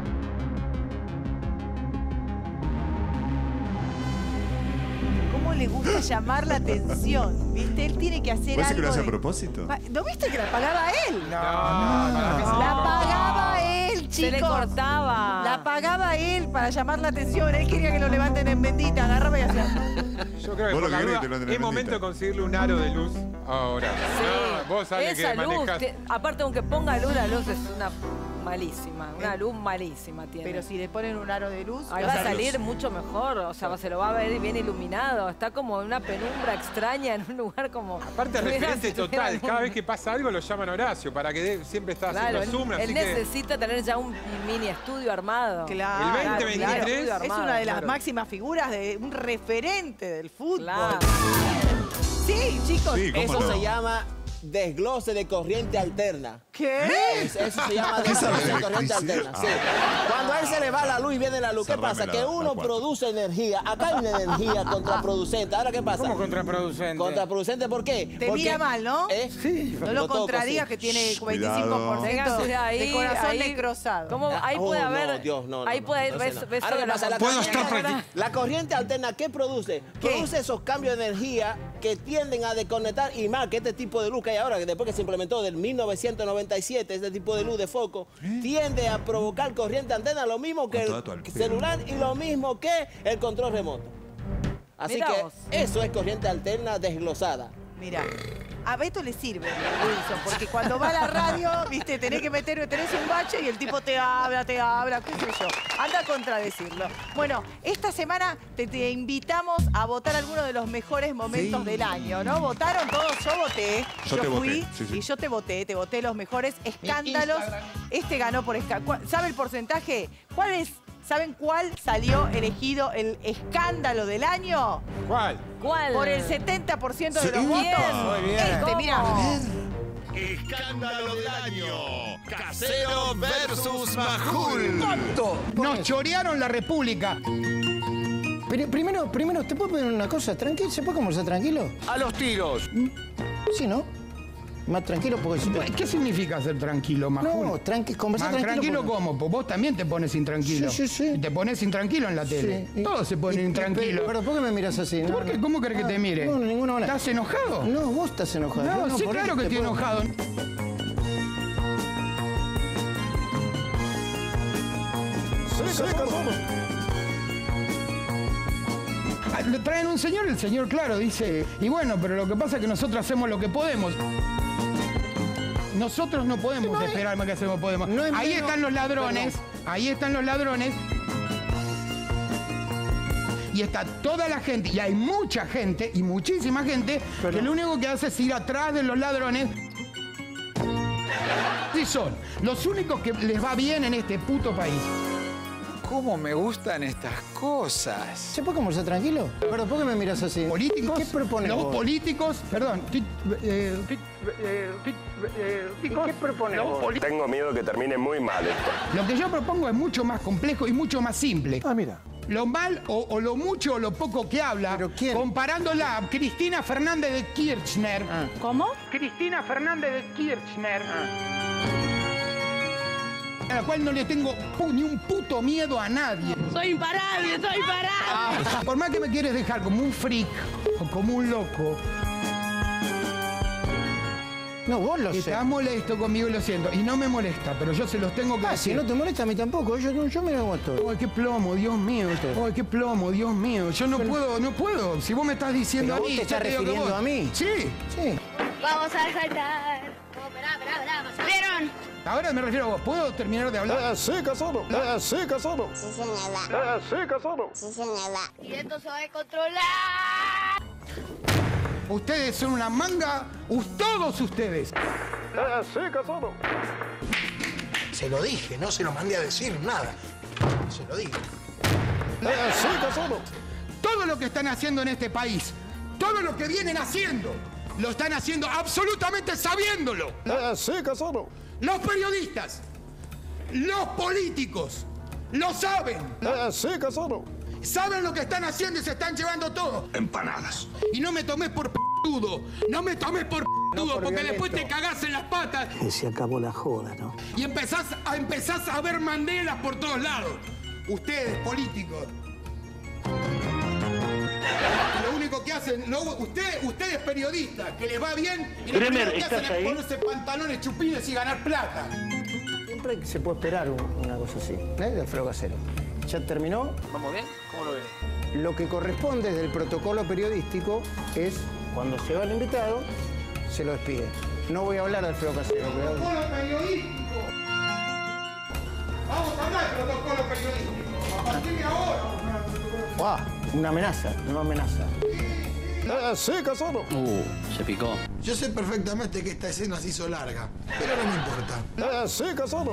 ¿Cómo le gusta llamar la atención? ¿Viste? Él tiene que hacer ¿Puede ser algo que lo hace a de- propósito? Pa- ¿No viste que la pagaba él? No, no, para mí sí. La pagaba él, chicos. Se le cortaba. La pagaba él para llamar la atención. Él quería que lo levanten en bendita. Agarraba y hacía... Yo creo que Vos lo por la que querés duda, que te lo anden en es momento bendita. de conseguirle un aro de luz ahora. Ah, vos sabés Esa que luz, manejas. que- aparte aunque ponga luz, la luz es una malísima, una luz malísima tiene. Pero si le ponen un aro de luz... Ahí o va sea, a salir mucho mejor, o sea, se lo va a ver bien iluminado. Está como en una penumbra extraña en un lugar como... Aparte, Estuviera- referente estuviera total. en un- Cada vez que pasa algo lo llaman a Horacio para que dé- siempre está Claro, haciendo él, zoom. él Así que necesita tener ya un mini estudio armado. Claro, El veinte claro, veintitrés claro. Es una de las Claro. máximas figuras de un referente del fútbol. Claro. Sí, chicos. Sí, ¿cómo Eso no? se llama desglose de corriente alterna. ¿Qué? Es- Eso se llama ¿Qué sabe desglose de de corriente electricidad? alterna. Sí. Cuando a él se le va la luz y viene la luz, ¿qué Cerrame pasa? la- Que la uno cuatro. produce energía. Acá hay una energía contraproducente. ¿Ahora qué pasa? ¿Cómo contraproducente? Contraproducente, ¿por qué? Te Porque- mira mal, ¿no? ¿Eh? Sí. No lo Lo toco, contradigas sí. que tiene Shh, veinticinco por ciento Venga, sí, ahí, de corazón ahí. necrosado. ¿Cómo? Ahí Oh, puede no, haber... Dios, no, no, ahí no, puede haber... no sé ves- nada. ves Ahora, sobre ¿qué la pasa? La montaña, corriente- ¿verdad? La corriente alterna, ¿qué produce? ¿Qué? Produce esos cambios de energía que tienden a desconectar, y más que este tipo de luz que hay ahora, que después que se implementó del mil novecientos noventa y siete, este tipo de luz de foco, tiende a provocar corriente alterna, lo mismo que Con toda tu el alpera. celular y lo mismo que el control remoto. Así Mirá que vos. eso es corriente alterna desglosada. Mira, a Beto le sirve, Wilson, porque cuando va a la radio, viste, tenés que meter, tenés un bache y el tipo te habla, te habla, qué sé yo. Anda a contradecirlo. Bueno, esta semana te, te invitamos a votar algunos de los mejores momentos Sí. del año, ¿no? ¿Votaron todos? Yo voté. Yo te fui voté, sí, sí. y yo te voté, te voté los mejores escándalos. Este ganó por escándalo. ¿Sabe el porcentaje? ¿Cuál es? ¿Saben cuál salió elegido el escándalo del año? ¿Cuál? ¿Cuál? Por el setenta por ciento de los Sí. votos. Muy bien. Este, ¿Cómo? mira. Escándalo del año. Casero versus Majul. ¡Tonto! Nos chorearon la República. Pero primero, primero, ¿te puedo pedir una cosa? ¿Tranquilo? ¿Se puede conversar tranquilo? A los tiros. Sí, ¿no? Más tranquilo porque... Si te... ¿Qué significa ser tranquilo, Majul? No, tranqui, conversar Más tranquilo. ¿Tranquilo porque... cómo? Pues vos también te pones intranquilo. Sí, sí, sí. Te pones intranquilo en la tele. Sí. Todos se ponen Y- y- intranquilos. Pero ¿por qué me miras así? ¿Por No, qué? no. ¿Cómo querés que te Ah, mire? No, de ninguna manera. ¿Estás enojado? No, vos estás enojado. No, Yo sí, por claro eso que te estoy puedo- enojado. Sí, casado. Le traen un señor, el señor, claro, dice, y bueno, pero lo que pasa es que nosotros hacemos lo que podemos. Nosotros no podemos No, esperar más que hacemos podemos. no es ahí menos- están los ladrones, ahí están los ladrones. Y está toda la gente, y hay mucha gente, y muchísima gente, Pero- que lo único que hace es ir atrás de los ladrones. Sí son los únicos que les va bien en este puto país. ¿Cómo me gustan estas cosas? ¿Se puede conversar tranquilo? Pero ¿por qué me miras así? Políticos, ¿Qué propones los vos? políticos, perdón, ti- eh, ti- eh, ti- eh, políticos, ¿Qué propones los vos? poli- Tengo miedo que termine muy mal esto. Lo que yo propongo es mucho más complejo y mucho más simple. Ah, mira. Lo mal o, o lo mucho o lo poco que habla, ¿Pero quién? comparándola a Cristina Fernández de Kirchner. Ah. ¿Cómo? Cristina Fernández de Kirchner. A la cual no le tengo pu- ni un puto miedo a nadie. Soy imparable, soy imparable. Por más que me quieres dejar como un freak o como un loco, No, vos lo sé. estás molesto conmigo y lo siento. Y no me molesta, pero yo se los tengo que Ah, decir. si no te molesta a mí tampoco. Yo, yo me lo aguanto. Ay, qué plomo, Dios mío. Ay, qué plomo, Dios mío. Yo no puedo, no puedo. Si vos me estás diciendo Pero a vos mí, te yo estás digo que refiriendo vos- a mí. Sí. Sí. Vamos a saltar. Oh, esperá, esperá, esperá. ¿Vieron? Ahora me refiero a vos. ¿Puedo terminar de hablar? sí, casado. sí, casado. Sí, señora. sí, casado. Sí, señora. Y esto se va a controlar. Ustedes son una manga, us- todos ustedes. sí, casado. Se lo dije, no se lo mandé a decir nada. Se lo dije. sí, casado. Todo lo que están haciendo en este país, todo lo que vienen haciendo, lo están haciendo absolutamente sabiéndolo. sí, casado. Los periodistas, los políticos, lo saben. sí, casado. Saben lo que están haciendo y se están llevando todo. Empanadas. Y no me tomes por p***dudo. No me tomes por p***dudo, por porque violento. después te cagás en las patas Se acabó la joda, ¿no? y empezás a, empezás a ver mandelas por todos lados. Ustedes, políticos. Lo único que hacen, no, usted, ustedes periodistas, que les va bien y lo primero que hacen es ponerse pantalones chupines y ganar plata. Siempre se puede esperar un- una cosa así, ¿eh? De Alfredo Casero. ¿Ya terminó? ¿Vamos bien? ¿Cómo lo ves? Lo que corresponde desde el protocolo periodístico es, cuando se va el invitado, se lo despide. No voy a hablar de Alfredo Casero. cuidado. Protocolo periodístico. Vamos a hablar de protocolo periodístico. A partir de ahora. ¡Guau! Una amenaza, una amenaza. sí, casado. Uh, se picó. Yo sé perfectamente que esta escena se hizo larga, pero no me importa. sí, casado.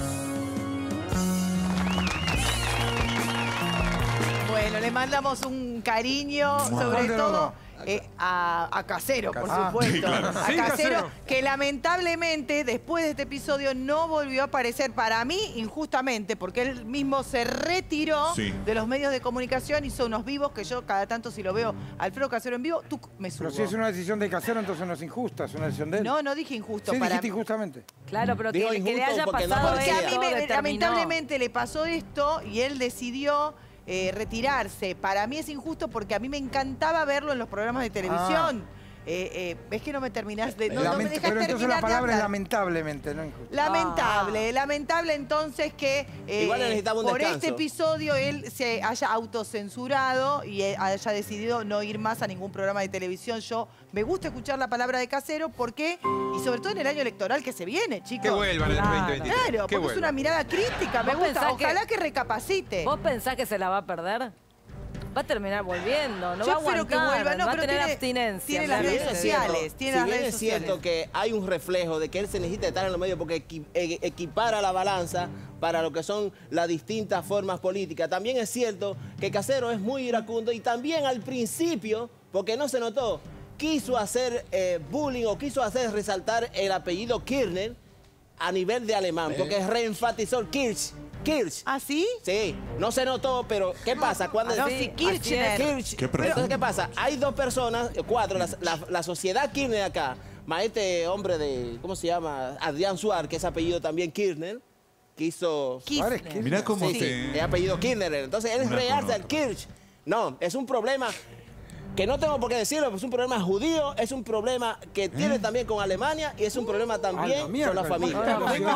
Bueno, le mandamos un cariño, sobre Mándelo. todo eh, a, a Casero, por Ah, supuesto. sí, claro. A Sí, Casero, Casero. que lamentablemente después de este episodio no volvió a aparecer, para mí injustamente, porque él mismo se retiró Sí. de los medios de comunicación, hizo unos vivos que yo cada tanto si lo veo a Alfredo Casero en vivo, tú me subo. Pero si es una decisión de Casero, entonces no es injusta, es una decisión de él. No, no dije injusto. Sí, para dijiste injustamente. Claro, pero que, Digo que le injusto haya porque no pasado Porque a parecía. mí esto me- determinó. lamentablemente le pasó esto y él decidió eh, retirarse. Para mí es injusto porque a mí me encantaba verlo en los programas de televisión. Eh, eh, ¿Ves que no me terminás de... No, no me Lament- dejas pero entonces terminar la de palabra es hablar. lamentablemente, no injusta. Lamentable, lamentable entonces que eh, Igual necesitaba un por descanso. este episodio él se haya autocensurado y eh, haya decidido no ir más a ningún programa de televisión. Yo me gusta escuchar la palabra de Casero porque, y sobre todo en el año electoral que se viene, chicos. Que vuelvan en el Claro. veinte veintitrés. Claro, Que porque es una vuelvan. mirada crítica, me ¿Vos gusta. pensás que- Ojalá que recapacite. ¿Vos pensás que se la va a perder? Va a terminar volviendo, no Yo va a espero que aguantar, vuelva, no, va a pero tener tiene- abstinencia. tiene las Si bien redes es sociales, cierto- tiene si las bien redes es cierto sociales. que hay un reflejo de que él se necesita estar en los medios porque equi- e- equipara la balanza para lo que son las distintas formas políticas. También es cierto que Casero es muy iracundo y también al principio, porque no se notó, quiso hacer eh, bullying o quiso hacer resaltar el apellido Kirchner a nivel de alemán, porque reenfatizó Kirch. Kirch. ¿Ah, sí? Sí, no se notó, pero ¿qué pasa? Cuando No, sí, sí, Kirchner. Kirch. Qué Pero entonces, profundo. ¿qué pasa? Hay dos personas, cuatro, la, la- la sociedad Kirchner acá, más este hombre de, ¿cómo se llama? Adrián Suárez, que es apellido también Kirchner, que hizo... Kirchner. Mirá cómo Sí, te... sí, es apellido Kirchner. Entonces él Una realza con el Kirch. No, es un problema que no tengo por qué decirlo, es un problema judío, es un problema que tiene también con Alemania y es un problema también con la familia.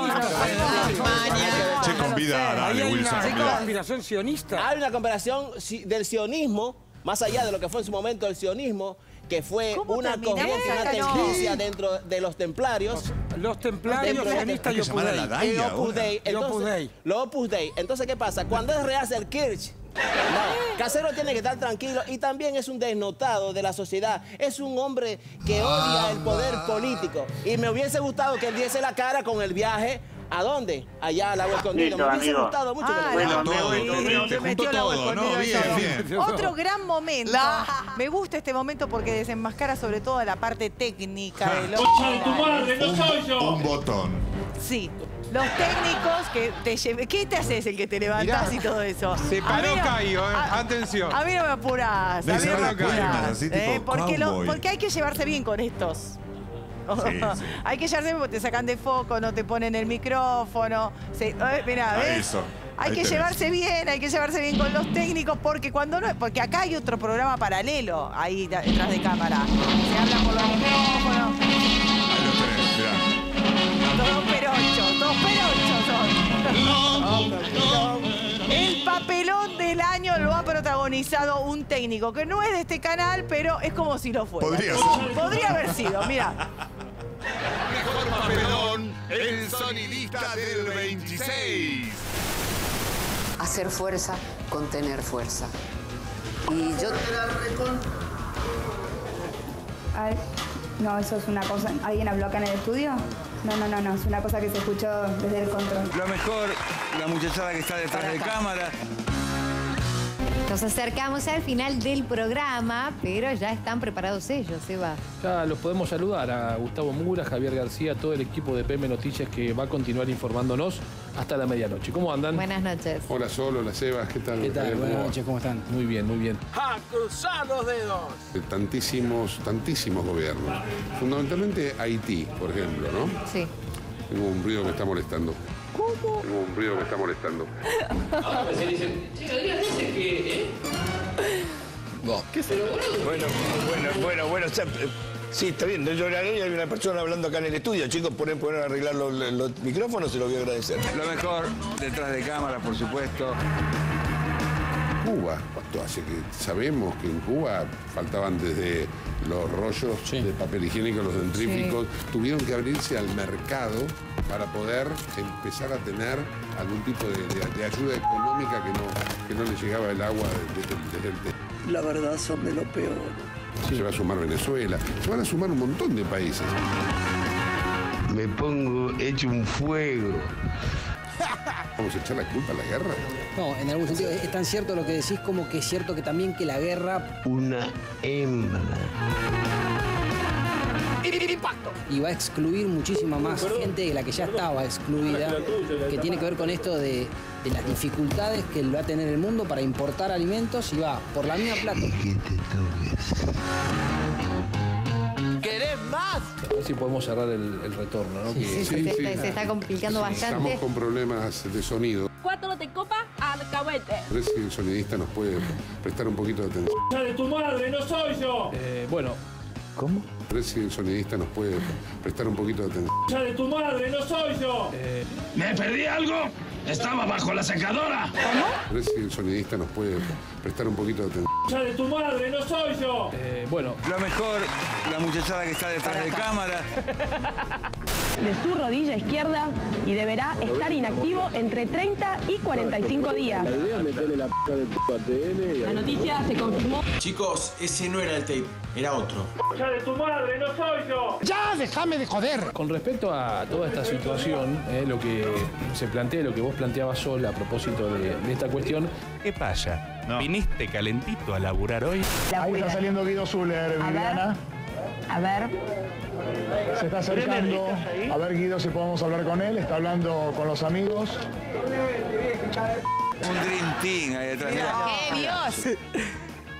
Che, convida a Ahí Dale, hay Wilson. una convida. conspiración sionista. Hay una comparación si- del sionismo, más allá de lo que fue en su momento el sionismo, que fue ¿Cómo una terminamos corriente, una acá? No. tendencia dentro de los templarios. Los templarios, Los sionistas y Hay que llamar a la Opus Dai Y ahora. Opus Dei. Y Opus Entonces, Dei. los Opus Dei. Entonces, ¿qué pasa? Cuando es rehace el Kirch, no, Casero tiene que estar tranquilo y también es un desnotado de la sociedad. Es un hombre que odia el poder político. Y me hubiese gustado que él diese la cara con el viaje. ¿A dónde? Allá al agua escondido. Me Listo, hubiese amigo. gustado mucho. Ah, que lo no, hubiese- todo, sí, te- te se metió juntó el agua todo, ¿no? escondida y Bien, todo. bien. Otro gran momento. La- Me gusta este momento porque desenmascara sobre todo la parte técnica de los... ¡Concha de tu madre, no soy yo! Un botón. Sí. Los técnicos que te lleven... ¿Qué te haces el que te levantás Mirá. y todo eso? Se A paró mí no- Caio, eh. a- Atención. A mí no me apurás. Le A mí no me cerró apurás. piernas, así, tipo ¿eh? porque, lo- cowboy. porque hay que llevarse bien con estos. Sí, sí. Hay que llevarse bien porque te sacan de foco, no te ponen el micrófono. Se, eh, mirá, Ah, ¿ves? eso. Hay Ahí que tenés. llevarse bien, hay que llevarse bien con los técnicos porque cuando no, porque acá hay otro programa paralelo ahí da- detrás de cámara. Se habla por los micrófonos. Ahí lo tenés, mirá. Todos perochos, todos perochos son. El papelón del año lo ha protagonizado un técnico que no es de este canal, pero es como si lo fuera. Podría ser. Podría haber sido, mira. Mejor papelón, el sonidista del veintiséis. Hacer fuerza con tener fuerza. Y yo... Ay, no, eso es una cosa. ¿Alguien habló acá en el estudio? No, no, no, no, es una cosa que se escuchó desde el control. Lo mejor, la muchachada que está detrás de cámara. Nos acercamos al final del programa, pero ya están preparados ellos, Eva. Ya los podemos saludar a Gustavo Mura, Javier García, todo el equipo de P M Noticias que va a continuar informándonos hasta la medianoche. ¿Cómo andan? Buenas noches. Hola Sol, hola Sebas, ¿qué tal? ¿Qué tal? Javier, Buenas ¿cómo va? noches, ¿cómo están? Muy bien, muy bien. ¡A cruzar los dedos! De tantísimos, tantísimos gobiernos. Fundamentalmente Haití, por ejemplo, ¿no? Sí. Tengo un ruido que me está molestando. ¿Cómo? Tengo un ruido que me está molestando. Ahora se dicen, che, Rodríguez dice que, ¿eh? ¿Qué Bueno, bueno, bueno, bueno. O sea, eh, sí, está bien. Yo le hay una persona hablando acá en el estudio. Chicos, pueden poder arreglar los, los micrófonos, se los voy a agradecer. Lo mejor, detrás de cámara, por supuesto. Cuba, esto hace que sabemos que en Cuba faltaban desde los rollos de papel higiénico, los dentríficos, tuvieron que abrirse al mercado para poder empezar a tener algún tipo de, de- de ayuda económica que no, que no le llegaba el agua desde, desde el techo. La verdad son de lo peor. Se va a sumar Venezuela, se van a sumar un montón de países. Me pongo hecho un fuego. ¿Vamos a echar la culpa a la guerra? No, en algún sentido es tan cierto lo que decís como que es cierto que también que la guerra... Una hembra. Impacto. Y va a excluir muchísima más gente de la que ya estaba excluida, que tiene que ver con esto de, de las dificultades que va a tener el mundo para importar alimentos y va por la misma plata. ¿Querés más? A ver si podemos cerrar el, el retorno, ¿no? Sí, Que- se, está, se está complicando Estamos bastante. con problemas de sonido. Cuatro de copa alcahuete. A ver si el sonidista nos puede prestar un poquito de atención. ¡Concha de tu madre, no soy yo! Eh, bueno. ¿Cómo? A ver si el sonidista nos puede prestar un poquito de atención. ¡Concha de tu madre, no soy yo! ¿Me perdí algo? Estaba bajo la secadora. A ver si el sonidista nos puede prestar un poquito de atención. ¡Concha de tu madre, no soy yo! Eh, bueno. Lo mejor, la muchachada que está detrás de cámara. De su rodilla izquierda y deberá estar inactivo entre treinta y cuarenta y cinco días. La idea es meterle la p de tu A T N y... La noticia se confirmó. Chicos, ese no era el tape, era otro. ¡Concha de tu madre, no soy yo! ¡Ya, déjame de joder! Con respecto a toda esta situación, eh, lo que se plantea, lo que vos planteabas, Sol, a propósito de, de esta cuestión. ¿Qué pasa? ¿Viniste calentito a laburar hoy? Ahí está saliendo Guido Zuller, Viviana. A ver. Se está acercando. A ver, Guido, si podemos hablar con él. Está hablando con los amigos. Un Dream Team ahí detrás. ¡Qué Dios!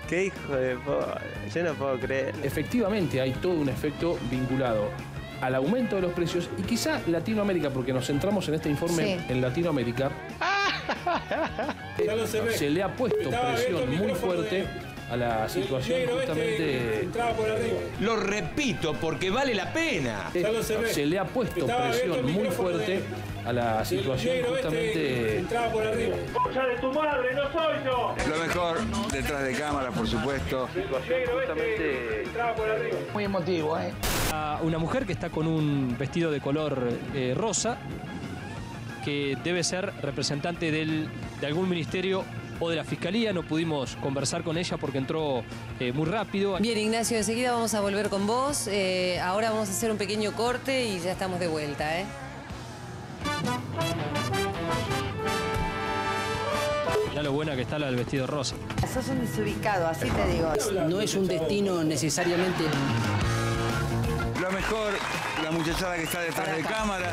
Qué hijo de pobre. Yo no puedo creer. Efectivamente, hay todo un efecto vinculado al aumento de los precios y quizá Latinoamérica, porque nos centramos en este informe Sí. en Latinoamérica, Ya lo se ve. se le ha puesto Estaba abierto presión el muy micrófono fuerte de- a la situación negro este justamente. entraba por arriba. Lo repito porque vale la pena. Ya lo se ve. Se le ha puesto Estaba abierto presión el muy micrófono fuerte de- a la del situación negro este justamente. entraba por arriba. ¡Concha de tu madre, no soy yo! Lo mejor detrás de cámaras, por supuesto. Negro este entraba por arriba. Muy emotivo, ¿eh? A una mujer que está con un vestido de color eh, rosa, que debe ser representante del, de algún ministerio o de la Fiscalía. No pudimos conversar con ella porque entró eh, muy rápido. Bien, Ignacio, enseguida vamos a volver con vos. Eh, ahora vamos a hacer un pequeño corte y ya estamos de vuelta, ¿eh? Ya lo buena que está la del vestido rosa. Sos un desubicado, así te digo. No es un destino necesariamente... Lo mejor, la muchachada que está detrás de cámaras.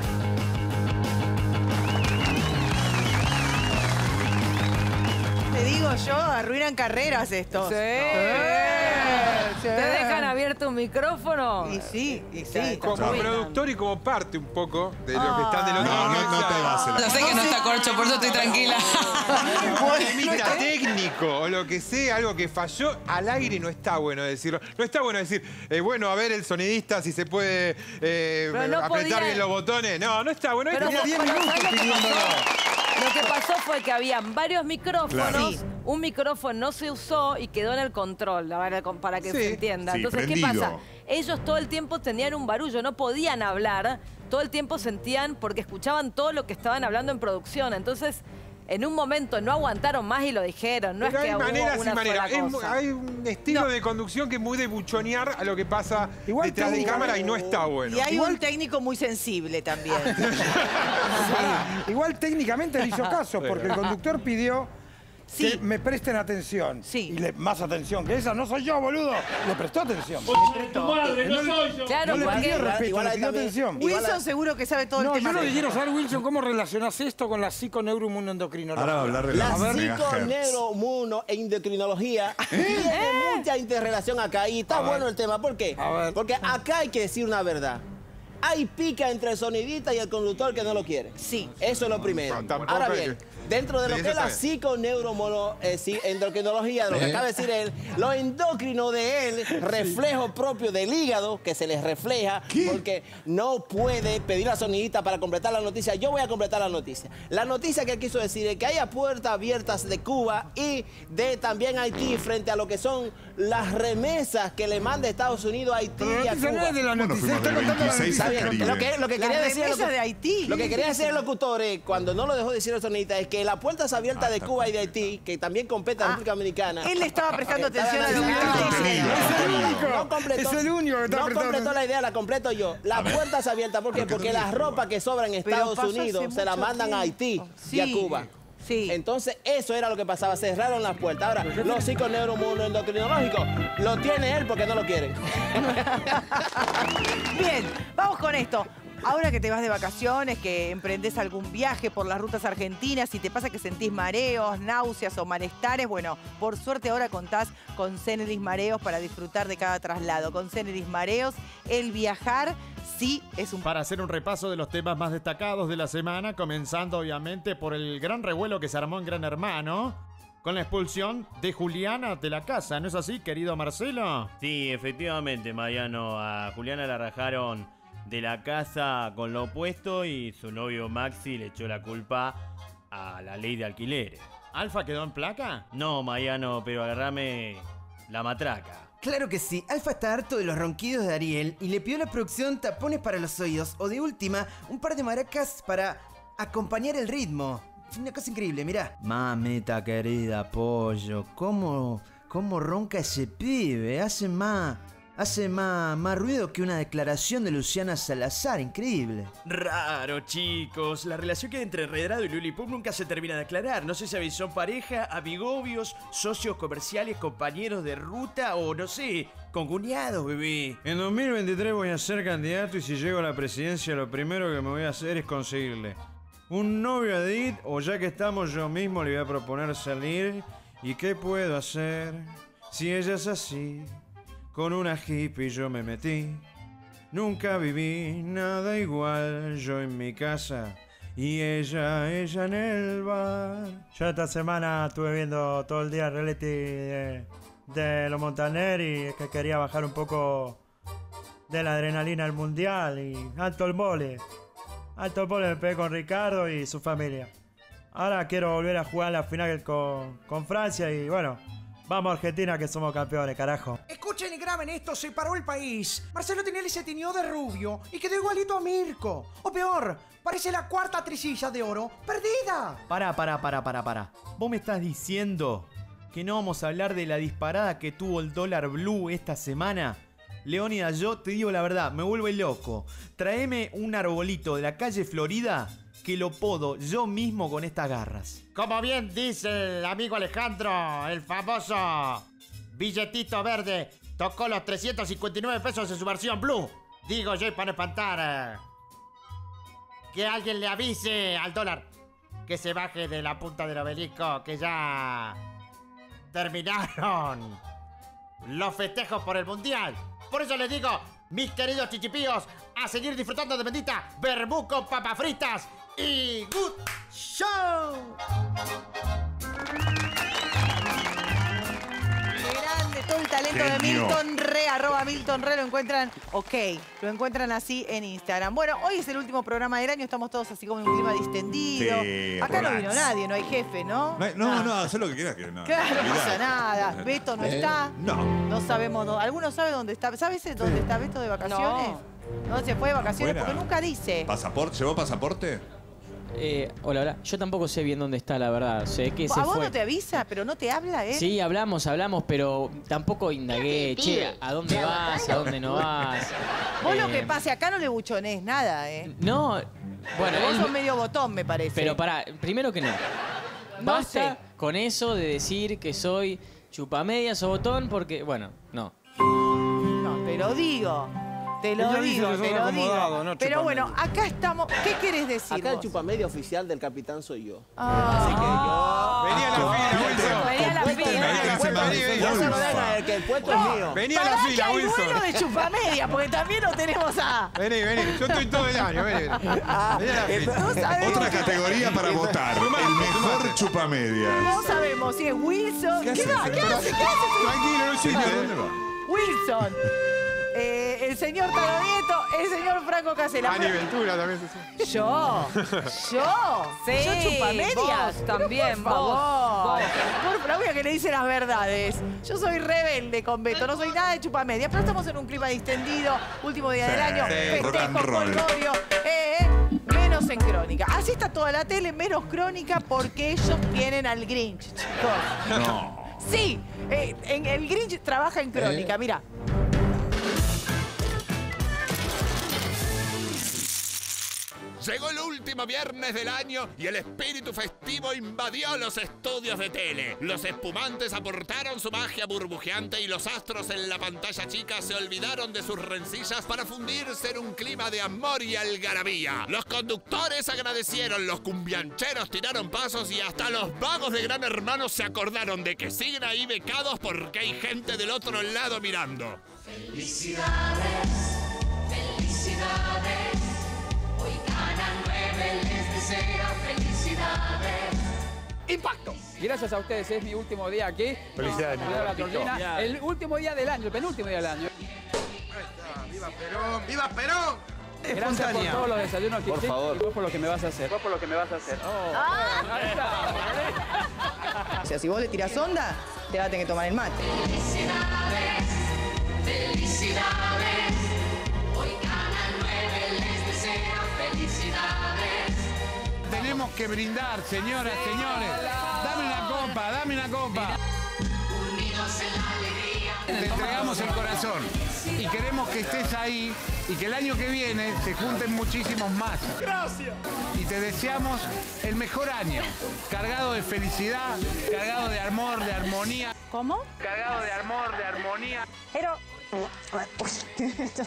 Te digo yo, arruinan carreras estos. Sí. Sí. ¿Te dejan abierto un micrófono? Y sí, y sí. Como productor y como parte un poco de los que están del otro No, lado. no, no te vas a Yo sé que no está corcho, por eso estoy tranquila. Problemita técnico o lo que sea, algo que falló al aire, no está bueno decirlo. No está bueno decir, eh, bueno, a ver el sonidista si se puede eh, Pero no apretar podía- bien los botones. No, no está bueno. Pero Tenía vos- diez pero minutos ¿sabés lo que pidiéndolo. Lo que pasó fue que habían varios micrófonos, Claro. Sí. un micrófono no se usó y quedó en el control, a ver, para que Sí. se entienda. Sí, Entonces, ¿qué prendido. pasa? Ellos todo el tiempo tenían un barullo, no podían hablar, todo el tiempo sentían, porque escuchaban todo lo que estaban hablando en producción. Entonces, en un momento no aguantaron más y lo dijeron, no Pero es que hay hubo maneras y una maneras. sola Es mu- cosa. hay un estilo de conducción que es muy de buchonear a lo que pasa detrás de cámara y no está bueno. Y hay un técnico muy sensible también. Pará, igual técnicamente le hizo caso, porque el conductor pidió que me presten atención. Y le, más atención que esa, no soy yo, boludo. Le prestó atención. Tu madre, no soy yo. Claro, no le porque- pidió respeto, igual le ahí pidió también- atención. Wilson seguro que sabe todo el No, tema. yo lo que de- quiero saber, Wilson, ¿cómo relacionás esto con la psiconeuroinmunoendocrinología? Ahora va a hablar de La A ver, megahertz. psiconeuromuno e endocrinología tiene mucha interrelación acá y está A ver. bueno el tema. ¿Por qué? Porque acá hay que decir una verdad. Hay pica entre el sonidista y el conductor que no lo quiere. Sí. Eso es lo primero. Tampoco Ahora hay bien, que- dentro de lo Sí, que es eso la está bien. psiconeuromono, eh, sí, endocrinología, de lo que ¿Eh? acaba de decir él, lo endocrino de él, reflejo propio del hígado, que se les refleja, porque no puede pedir a sonidista para completar la noticia. Yo voy a completar la noticia. La noticia que él quiso decir es que haya puertas abiertas de Cuba y de también Haití frente a lo que son las remesas que le manda Estados Unidos a Haití Pero y a no dice Cuba. nada de la Bueno, noticia, fuimos está del contando la veintiséis noticia. al Está bien, Caribe. Lo que, lo que La quería decir el remesa locu- de Haití. Lo que quería decir el locutor, eh, cuando no lo dejó decir el sonidista, es que las puertas abiertas de Cuba y de Haití, que también compete a la República Dominicana. Él le estaba prestando Estaba atención a lo que analizando- estaba diciendo. No, único. no completó, Es el único que está no prestando completó atención. la idea, la completo yo. Las puertas abiertas, ¿por qué? Porque las ropas que sobran en Pero Estados pasó hace Unidos se las mucho mandan a Haití y a Sí. Cuba. Sí. Entonces, eso era lo que pasaba. Cerraron las puertas. Ahora, los psiconeuromunoendocrinológicos lo tiene él porque no lo quieren. Bien, vamos con esto. Ahora que te vas de vacaciones, que emprendes algún viaje por las rutas argentinas, si te pasa que sentís mareos, náuseas o malestares, bueno, por suerte ahora contás con Ceneris Mareos para disfrutar de cada traslado. Con Ceneris Mareos, el viajar sí es un... Para hacer un repaso de los temas más destacados de la semana, comenzando obviamente por el gran revuelo que se armó en Gran Hermano, con la expulsión de Juliana de la casa, ¿no es así, querido Marcelo? Sí, efectivamente, Mariano. A Juliana la rajaron de la casa con lo opuesto y su novio Maxi le echó la culpa a la ley de alquileres. ¿Alfa quedó en placa? No, Mariano, pero agarrame la matraca. Claro que sí, Alfa está harto de los ronquidos de Ariel y le pidió a la producción tapones para los oídos o de última, un par de maracas para acompañar el ritmo. Una cosa increíble, mirá. Mamita querida, pollo, ¿cómo, cómo ronca ese pibe? Hace más... Hace más, más ruido que una declaración de Luciana Salazar, increíble. Raro, chicos. La relación que hay entre Redrado y Lulipop nunca se termina de aclarar. No sé si son pareja, amigobios, socios comerciales, compañeros de ruta o, no sé, concuñados, bebé. En dos mil veintitrés voy a ser candidato y si llego a la presidencia lo primero que me voy a hacer es conseguirle un novio a Edith, o ya que estamos yo mismo le voy a proponer salir. ¿Y qué puedo hacer? Si ella es así, con una hippie yo me metí. Nunca viví nada igual, yo en mi casa y ella, ella en el bar. Yo esta semana estuve viendo todo el día el reality de, de los Montaner y es que quería bajar un poco de la adrenalina del mundial y alto el mole. Alto el mole me pegué con Ricardo y su familia. Ahora quiero volver a jugar la final con, con Francia y bueno, vamos Argentina que somos campeones, carajo. Escuchen y graben esto, se paró el país. Marcelo Tinelli se tiñó de rubio y quedó igualito a Mirko. O peor, parece la cuarta tricilla de oro perdida. Pará, pará, pará, pará, pará. ¿Vos me estás diciendo que no vamos a hablar de la disparada que tuvo el dólar blue esta semana? Leónida, yo te digo la verdad, me vuelve loco. Traeme un arbolito de la calle Florida que lo podo yo mismo con estas garras. Como bien dice el amigo Alejandro, el famoso billetito verde tocó los trescientos cincuenta y nueve pesos en su versión blue. Digo yo y para no espantar, eh, que alguien le avise al dólar que se baje de la punta del obelisco, que ya terminaron los festejos por el mundial. Por eso les digo, mis queridos chichipíos, a seguir disfrutando de bendita vermú con papas fritas y good show. Grande, todo el talento de Genio. Milton Re, arroba Milton Re, lo encuentran, ok, lo encuentran así en Instagram. Bueno, hoy es el último programa del año, estamos todos así como en un clima distendido. Sí, Acá no relax. vino nadie, no hay jefe, ¿no? No, no, no, haz lo que quieras. Que no, Claro, no olvidate. pasa nada. Beto no Eh, está. No. No sabemos dónde. ¿Alguno sabe dónde está? ¿Sabes dónde está Beto de vacaciones? No, se fue de vacaciones Afuera. porque nunca dice. ¿Pasaporte? ¿Llevó pasaporte? Eh, hola, hola. Yo tampoco sé bien dónde está, la verdad. Sé que se ¿A vos fue. no te avisa, pero no te habla él? Sí, hablamos, hablamos, pero tampoco indagué. Che, ¿a dónde vas? ¿A dónde no vas? Vos lo Eh, que pase acá no le buchonés nada, ¿eh? No, bueno, Vos él- sos medio botón, me parece. pero pará, primero que no. No Basta sé. con eso de decir que soy chupamedias o botón, porque, bueno, no. No, te lo digo. Te lo Ella dice digo, que sos te lo acomodado, digo. no Pero bueno, acá estamos. ¿Qué querés decir Acá el vos? chupamedia oficial del capitán soy yo. Ah. Así que yo... Venía a la fila, Wilson. Venía a la fila. Yo solo venga, el que el puesto es mío. Vení a la Pará que fila, hay Wilson. dueño de chupamedia, porque también lo tenemos a... Vení, vení. Yo estoy todo el año, vení. Vení a la fila. No sabemos Otra si- categoría para votar. El mejor chupamedia. No sabemos si es Wilson. ¿Qué, ¿Qué va? haces? ¿Qué hace? ¿Qué hace? Tranquilo, no Señor, existe. ¿dónde va? Wilson. Eh, el señor Tano Nieto, el señor Franco Casela. Ani Ventura también se hace. Yo, yo, Sí, yo chupamedias. vos Pero también, por vos, favor. vos. Por favor, que le dice las verdades. Yo soy rebelde con Beto, no soy nada de chupamedias, pero estamos en un clima distendido, último día del Sí, año, sí, rock and festejo, roll. polvorio, eh, eh, menos en Crónica. Así está toda la tele, menos Crónica, porque ellos tienen al Grinch, chicos. No. Sí, eh, en, el Grinch trabaja en Crónica, mira. Llegó el último viernes del año y el espíritu festivo invadió los estudios de tele. Los espumantes aportaron su magia burbujeante y los astros en la pantalla chica se olvidaron de sus rencillas para fundirse en un clima de amor y algarabía. Los conductores agradecieron, los cumbiancheros tiraron pasos y hasta los vagos de Gran Hermano se acordaron de que siguen ahí becados porque hay gente del otro lado mirando. Felicidades, felicidades. Hoy ganan nueve, les desea felicidades. Impacto. Gracias a ustedes, es mi último día aquí. Felicidades, No, cuidado la Pito. torlina. El último día del año, el penúltimo día del año. ¡Viva Perón! ¡Viva Perón! Gracias por Espontánea. todos los desayunos, Por Titi, favor. y vos por lo que me vas a hacer. Vos por lo que me vas a hacer. Oh, ahí está. O sea, si vos le tirás onda, te va a tener que tomar el mate. Felicidades, felicidades. Hoy ganan nueve, les desea felicidades. Tenemos que brindar, señoras, señores. Dame una copa, dame una copa. Unidos en la alegría. Te entregamos el corazón y queremos que estés ahí y que el año que viene se junten muchísimos más. Gracias. Y te deseamos el mejor año, cargado de felicidad, cargado de amor, de armonía. ¿Cómo? Cargado de amor, de armonía. Pero... Felicidades,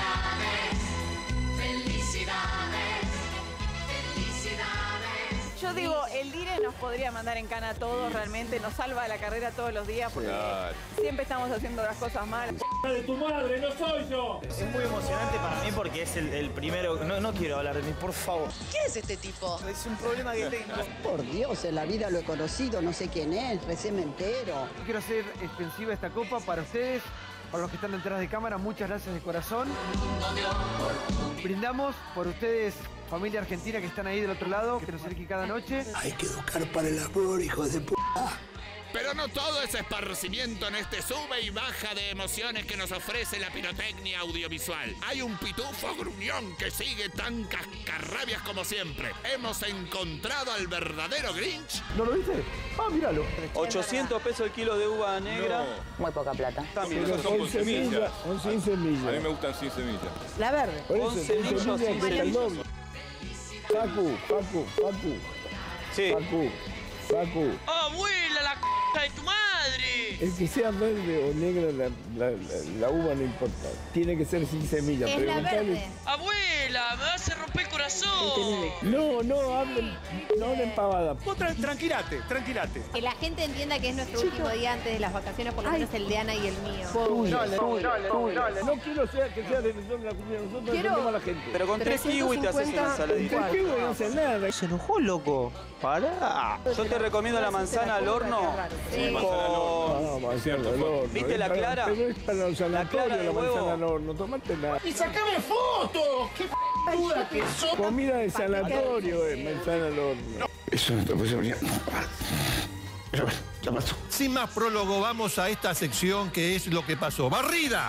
felicidades, felicidades. Yo digo, el Dire nos podría mandar en cana a todos, realmente nos salva la carrera todos los días porque Claro. siempre estamos haciendo las cosas mal. de tu madre, no soy yo. Es muy emocionante para mí porque es el, el primero. No, no quiero hablar de mí, por favor. ¿Quién es este tipo? Es un problema que tengo. Por Dios, en la vida lo he conocido, no sé quién es, recién me entero. Quiero hacer extensiva esta copa para ustedes, para los que están detrás de cámara. Muchas gracias de corazón. Brindamos por ustedes, familia argentina que están ahí del otro lado, que nos aquí cada noche. Hay que educar para el amor, hijos de p***. Pero no todo es esparcimiento en este sube y baja de emociones que nos ofrece la pirotecnia audiovisual. Hay un pitufo gruñón que sigue tan cascarrabias como siempre. Hemos encontrado al verdadero Grinch. ¿No lo viste? Ah, míralo. ochocientos pesos el kilo de uva negra. Muy poca plata. También. Pero son semillas. Son sin semillas. A mí me gustan sin semillas. La verde. Por eso, Con sin semillas, semillas sin cuesta el semillas. doble. Facu, Facu, Facu. Sí. Facu, Facu. ¡Abuela, la c*** de tu madre! El que sea verde o negra, la, la, la, la uva no importa. Tiene que ser sin semillas. Es la Preguntale- verde. ¡Abuela, me vas a romper el corazón! No, no hablen, no hablen pavada. Vos tra- tranquilate, tranquilate. Que la gente entienda que es nuestro último día antes de las vacaciones, por lo menos el de Ana y el mío. Tuya, Dale, tuya, dale, tuya. dale. No quiero sea, que sea defensor de la comunidad. Nosotros Quiero- defendemos a la gente. Pero con tres kiwis te haces una ensaladita. Tres kiwis no hace nada. Se enojó, loco. Pará. Yo te recomiendo la manzana al horno. Sí. Con... No, manzana al horno. ¿Viste Es la para- clara? Pero es para los La clara sanatorios de la huevo. manzana al horno. Tomate nada. ¡Y sacame fotos! ¡Qué p duda que sos! Comida de sanatorio es manzana al horno. Eso no te puede venir. Pero bueno, ya pasó. Sin más prólogo, vamos a esta sección que es lo que pasó. ¡Barrida!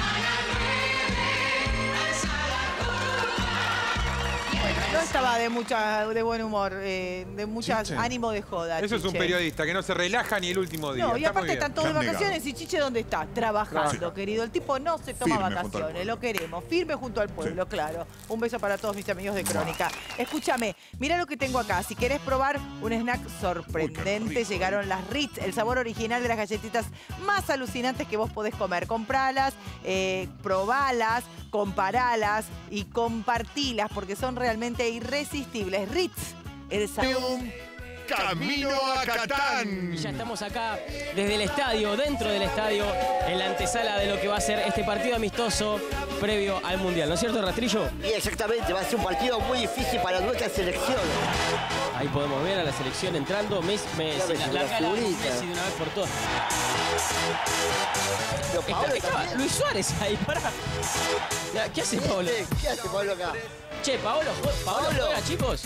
No estaba de mucha, de buen humor, eh, de mucho Chiche. ánimo de joda. Eso es un Chiche. periodista que no se relaja ni el último día. No, y Está muy aparte bien. están todos de vacaciones y Chiche, ¿dónde está? Trabajando, Sí. querido. El tipo no se toma Firme junto al vacaciones, pueblo. lo queremos. Firme junto al pueblo, claro. Un beso para todos mis amigos de Crónica. Escúchame, mira lo que tengo acá. Si querés probar un snack sorprendente, llegaron las Ritz, el sabor original de las galletitas más alucinantes que vos podés comer. Compralas, eh, probalas, comparalas y compartilas porque son realmente irresistibles. Ritz, el sabor... Camino a Catán. Y ya estamos acá desde el estadio, dentro del estadio, en la antesala de lo que va a ser este partido amistoso previo al Mundial. ¿No es cierto, Rastrillo? Y exactamente, va a ser un partido muy difícil para nuestra selección. Ahí podemos ver a la selección entrando. Messi, Messi, Ya ves, la, la las cara de figuritas. Messi de una vez por todas. Pero Pablo Está- estaba también. Luis Suárez ahí, pará. Ya, ¿qué hace Pablo? ¿Qué hace Pablo acá? Che, Paolo, jue- Paolo Pablo. juega, chicos.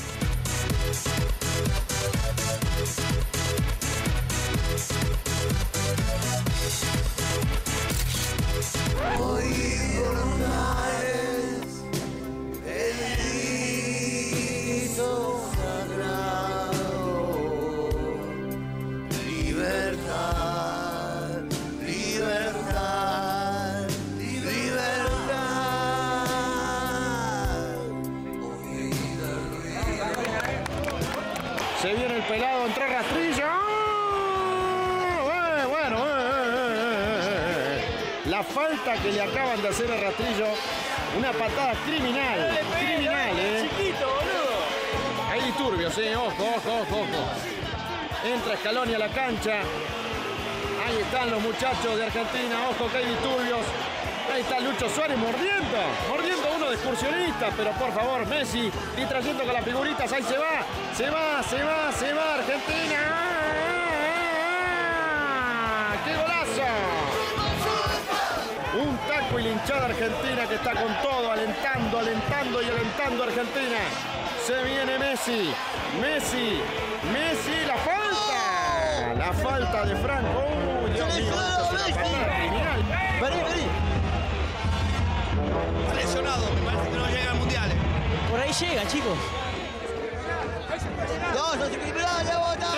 Libertad, libertad, Se viene el pelado entre Rastrillo. ¡Ah! Eh, bueno, eh, eh, eh, eh. La falta que le acaban de hacer a Rastrillo. Una patada criminal. Criminal, eh. Chiquito, boludo. Hay disturbios, eh. Ojo, ojo, ojo, ojo. Entra Scaloni a la cancha. Ahí están los muchachos de Argentina. Ojo que hay disturbios. Ahí está Lucho Suárez mordiendo. Mordiendo a uno de excursionista. Pero por favor, Messi distrayendo con las figuritas. Ahí se va. Se va, se va, se va Argentina. ¡Qué golazo! Un taco y la hinchada argentina que está con todo, alentando, alentando y alentando a Argentina. Se viene Messi. Messi. Messi, la falta. La falta de Franco. Uy, Dios mío, esto es una patada criminal. Vení, vení. Está lesionado, me parece que no llega al mundial. Por ahí llega, chicos. No, no se criminal, ya vota.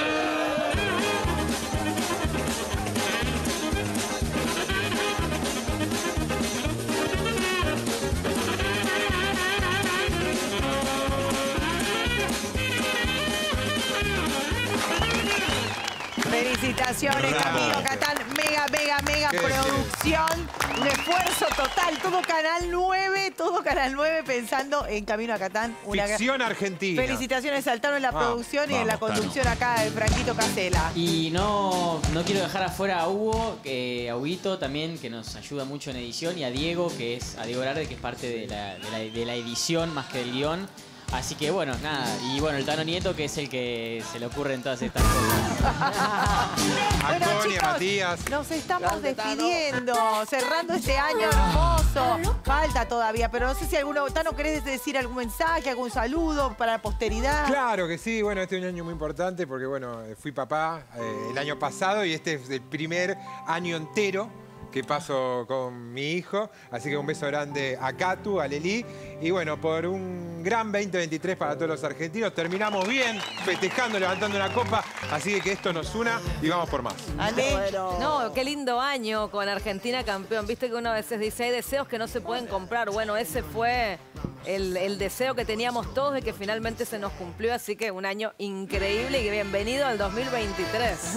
Felicitaciones, Camilo Catán. Mega, mega, mega ¿Qué decir? producción. producción, un esfuerzo total, todo Canal nueve, todo Canal nueve pensando en Camino a Catán. Una Ficción argentina. Felicitaciones al Tano en la Vamos, producción y en vamos, la conducción acá de Franquito Casela. Y no, no quiero dejar afuera a Hugo, que, a Huguito también, que nos ayuda mucho en edición, y a Diego, que es a Diego Larde, que es parte de la, de la, de la edición más que del guión. Así que bueno, nada. Y bueno, el Tano Nieto, que es el que se le ocurren todas estas cosas. Bueno, Antonia, chicos, Matías. nos estamos Grande, Tano. despidiendo, cerrando este año hermoso. Falta todavía, pero no sé si alguno, Tano, ¿querés decir algún mensaje, algún saludo para la posteridad? Claro que sí, bueno, este es un año muy importante porque, bueno, fui papá eh, el año pasado y este es el primer año entero que paso con mi hijo. Así que un beso grande a Catu, a Lelí. Y bueno, por un gran veinte veintitrés para todos los argentinos. Terminamos bien, festejando, levantando una copa. Así que que esto nos una y vamos por más. Ale. No, qué lindo año con Argentina campeón. Viste que uno a veces dice, hay deseos que no se pueden comprar. Bueno, ese fue el, el deseo que teníamos todos de que finalmente se nos cumplió. Así que un año increíble y bienvenido al dos mil veintitrés.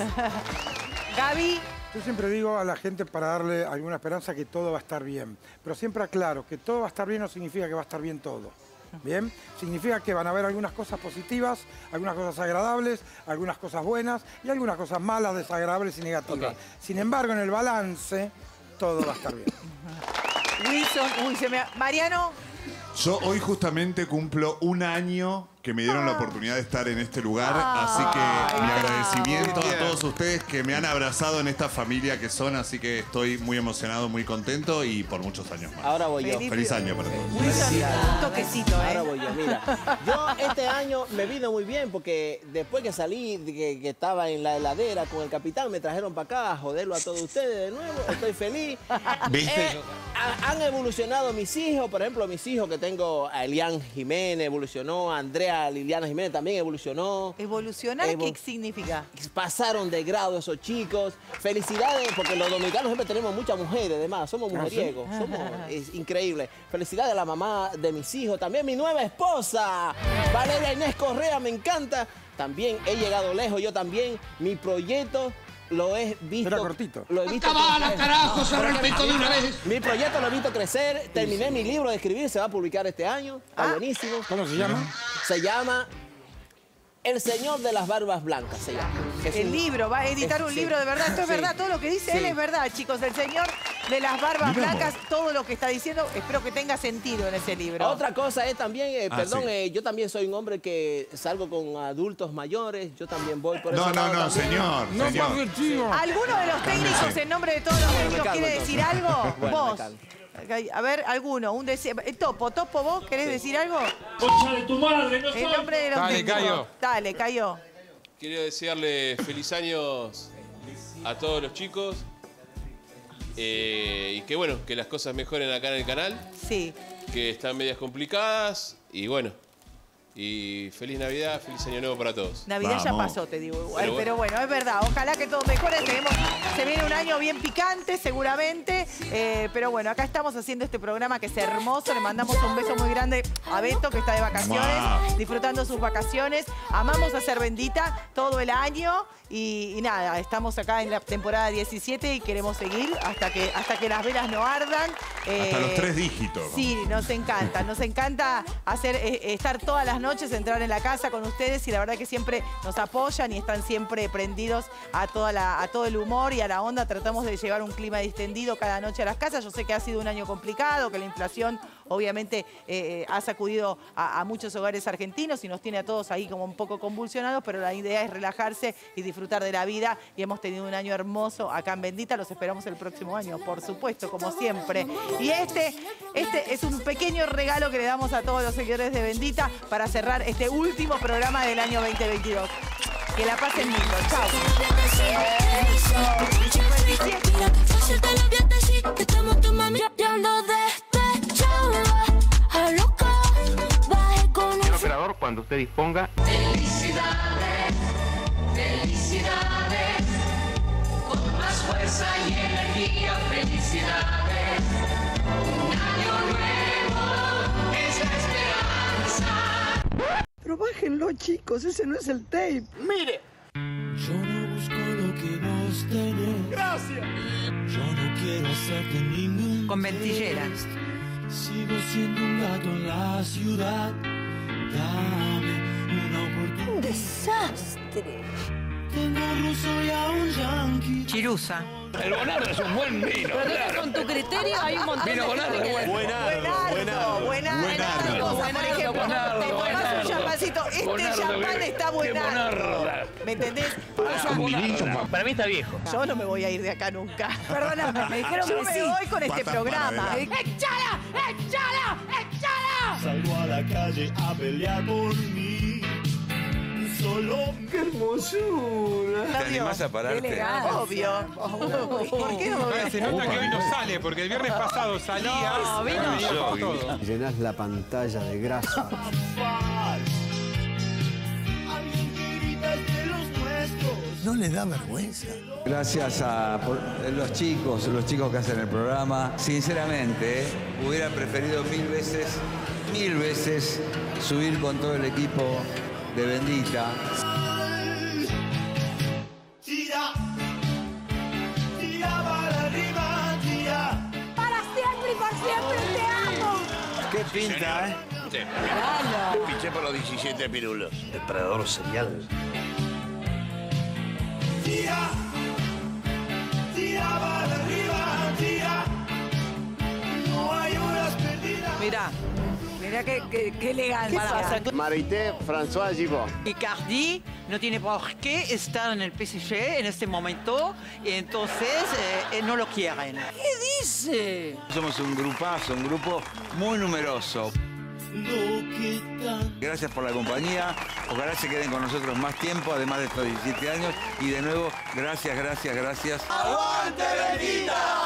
Gaby. Yo siempre digo a la gente para darle alguna esperanza que todo va a estar bien. Pero siempre aclaro que todo va a estar bien no significa que va a estar bien todo. ¿Bien? Significa que van a haber algunas cosas positivas, algunas cosas agradables, algunas cosas buenas y algunas cosas malas, desagradables y negativas. Okay. Sin embargo, en el balance, todo va a estar bien. Wilson, uy, se me... Mariano. Yo hoy justamente cumplo un año que me dieron la oportunidad de estar en este lugar, Ah. así que mi Ay, agradecimiento bien. a todos ustedes que me han abrazado en esta familia que son, así que estoy muy emocionado, muy contento y por muchos años más. Ahora voy yo. Feliz- Feliz año para todos. Wilson, un toquecito, ¿eh? Ahora voy yo, mira. Yo este año me vino muy bien porque después que salí, de que, que estaba en la heladera con el capitán, me trajeron para acá a joderlo a todos ustedes de nuevo. Estoy feliz. ¿Viste? Eh, ha- han evolucionado mis hijos, por ejemplo, mis hijos que tengo, a Elian Jiménez evolucionó, a Andrea Liliana Jiménez también evolucionó. ¿Evolucionar Evo- qué significa? Pasaron de grado esos chicos. Felicidades, porque los dominicanos siempre tenemos muchas mujeres, además, somos mujeriegos, somos, es increíble. Felicidades a la mamá de mis hijos, también mi nueva esposa, Valeria Inés Correa, me encanta. También he llegado lejos, yo también, mi proyecto lo he visto. Era cortito. Lo he visto ¡Acabala, crecer. carajo! ¡Se repito de una vez! Mi proyecto lo he visto crecer, terminé mi libro de escribir, se va a publicar este año, está buenísimo. ¿Cómo se llama? Se llama El Señor de las Barbas Blancas, se llama. Es El un- libro, va a editar es- un sí. libro de verdad. Esto es Sí. verdad, todo lo que dice Sí. él es verdad, chicos. El señor de las barbas Mirá blancas, todo lo que está diciendo, espero que tenga sentido en ese libro. Otra cosa es también, eh, Ah, perdón, sí. eh, yo también soy un hombre que salgo con adultos mayores, yo también voy por No, ese no, lado no, también. señor, No señor. pague chivo. ¿Alguno de los técnicos, en nombre de todos los técnicos, calmo, quiere entonces. decir algo? Bueno, me Vos. calmo. A ver, alguno, un deseo. eh, Topo, Topo, ¿vos querés decir algo? ¡Concha de tu madre, no soy! En nombre de los Dale, técnicos. Cayo. Dale, Cayo. Quiero desearle feliz años a todos los chicos eh, y que bueno, que las cosas mejoren acá en el canal, Sí. que están medias complicadas y bueno, y feliz Navidad, feliz Año Nuevo para todos. Navidad ya Vamos. pasó, te digo igual. Pero Pero bueno. bueno, es verdad. Ojalá que todo mejore. Tenemos, se viene un año bien picante, seguramente. Eh, pero bueno, acá estamos haciendo este programa que es hermoso. Le mandamos un beso muy grande a Beto, que está de vacaciones, Mua. disfrutando sus vacaciones. Amamos hacer Bendita todo el año. Y, y nada, estamos acá en la temporada diecisiete y queremos seguir hasta que, hasta que las velas no ardan. Hasta Eh, los tres dígitos. Sí, nos encanta, nos encanta hacer eh, estar todas las noches, entrar en la casa con ustedes y la verdad que siempre nos apoyan y están siempre prendidos a, toda la, a todo el humor y a la onda. Tratamos de llevar un clima distendido cada noche a las casas. Yo sé que ha sido un año complicado, que la inflación obviamente eh, ha sacudido a, a muchos hogares argentinos y nos tiene a todos ahí como un poco convulsionados, pero la idea es relajarse y disfrutar de la vida y hemos tenido un año hermoso acá en Bendita. Los esperamos el próximo año, por supuesto, como siempre. Y este, este es un pequeño regalo que le damos a todos los seguidores de Bendita para cerrar este último programa del año veinte veintidós. Que la pasen lindo. Chao. Señor operador, cuando usted disponga. Felicidades, felicidades, con más fuerza y energía, felicidades. Un año nuevo es la esperanza. Pero bájenlo, chicos, ese no es el tape. Mire. Yo no busco lo que vos tenés. Gracias. Yo no quiero hacerte ningún Con ventillera. test. Sigo siendo un gato en la ciudad. Dame una oportunidad. Un desastre. Tengo un ruso y a un yanqui. Chirusa. El Bonardo es un buen vino. Pero entonces, con tu criterio hay un montón Vino de Bonardo gente es que- bueno. Buenardo, buenardo, buenardo. Por ejemplo, Buenardo, te tomás un Buenardo. champancito. Este Buenardo, champán que- está que buenardo. Bonarda. ¿Me entendés? Para mí está viejo. Yo no me voy a ir de acá nunca. Perdóname, me dijeron Yo que me sí. voy con este Patas programa. para ¡Échala! ¡Échala! ¡Échala! Salgo a la calle a pelear por mí. Solo. ¡Qué hermosura! ¿Te animás a Obvio. ¿Por qué no me voy a Se nota que hoy no sale, porque el viernes pasado salía. No, vino. ahora venía con todo. Llenás la pantalla de grasa. Alguien que grita es de los nuestros. ¿No le da vergüenza? Gracias a por- los chicos, los chicos que hacen el programa. Sinceramente, ¿eh? hubiera preferido mil veces, mil veces subir con todo el equipo de Bendita. Tira. Tira para arriba, tira. Para siempre y por siempre te amo. ¿Qué pinta, eh? Pinché por los diecisiete pirulos. Depredador serial. Tira. Tira para arriba, tira. No hay horas perdidas. Mirá, mirá qué, qué, qué elegancia. ¿Qué pasa? Marité François Gigot. Icardi no tiene por qué estar en el P S G en este momento, y entonces eh, no lo quieren. ¿Qué dice? Somos un grupazo, un grupo muy numeroso. Lo que tan Gracias por la compañía. Ojalá se queden con nosotros más tiempo, además de estos diecisiete años. Y de nuevo, gracias, gracias, gracias. ¡Aguante, Bendita!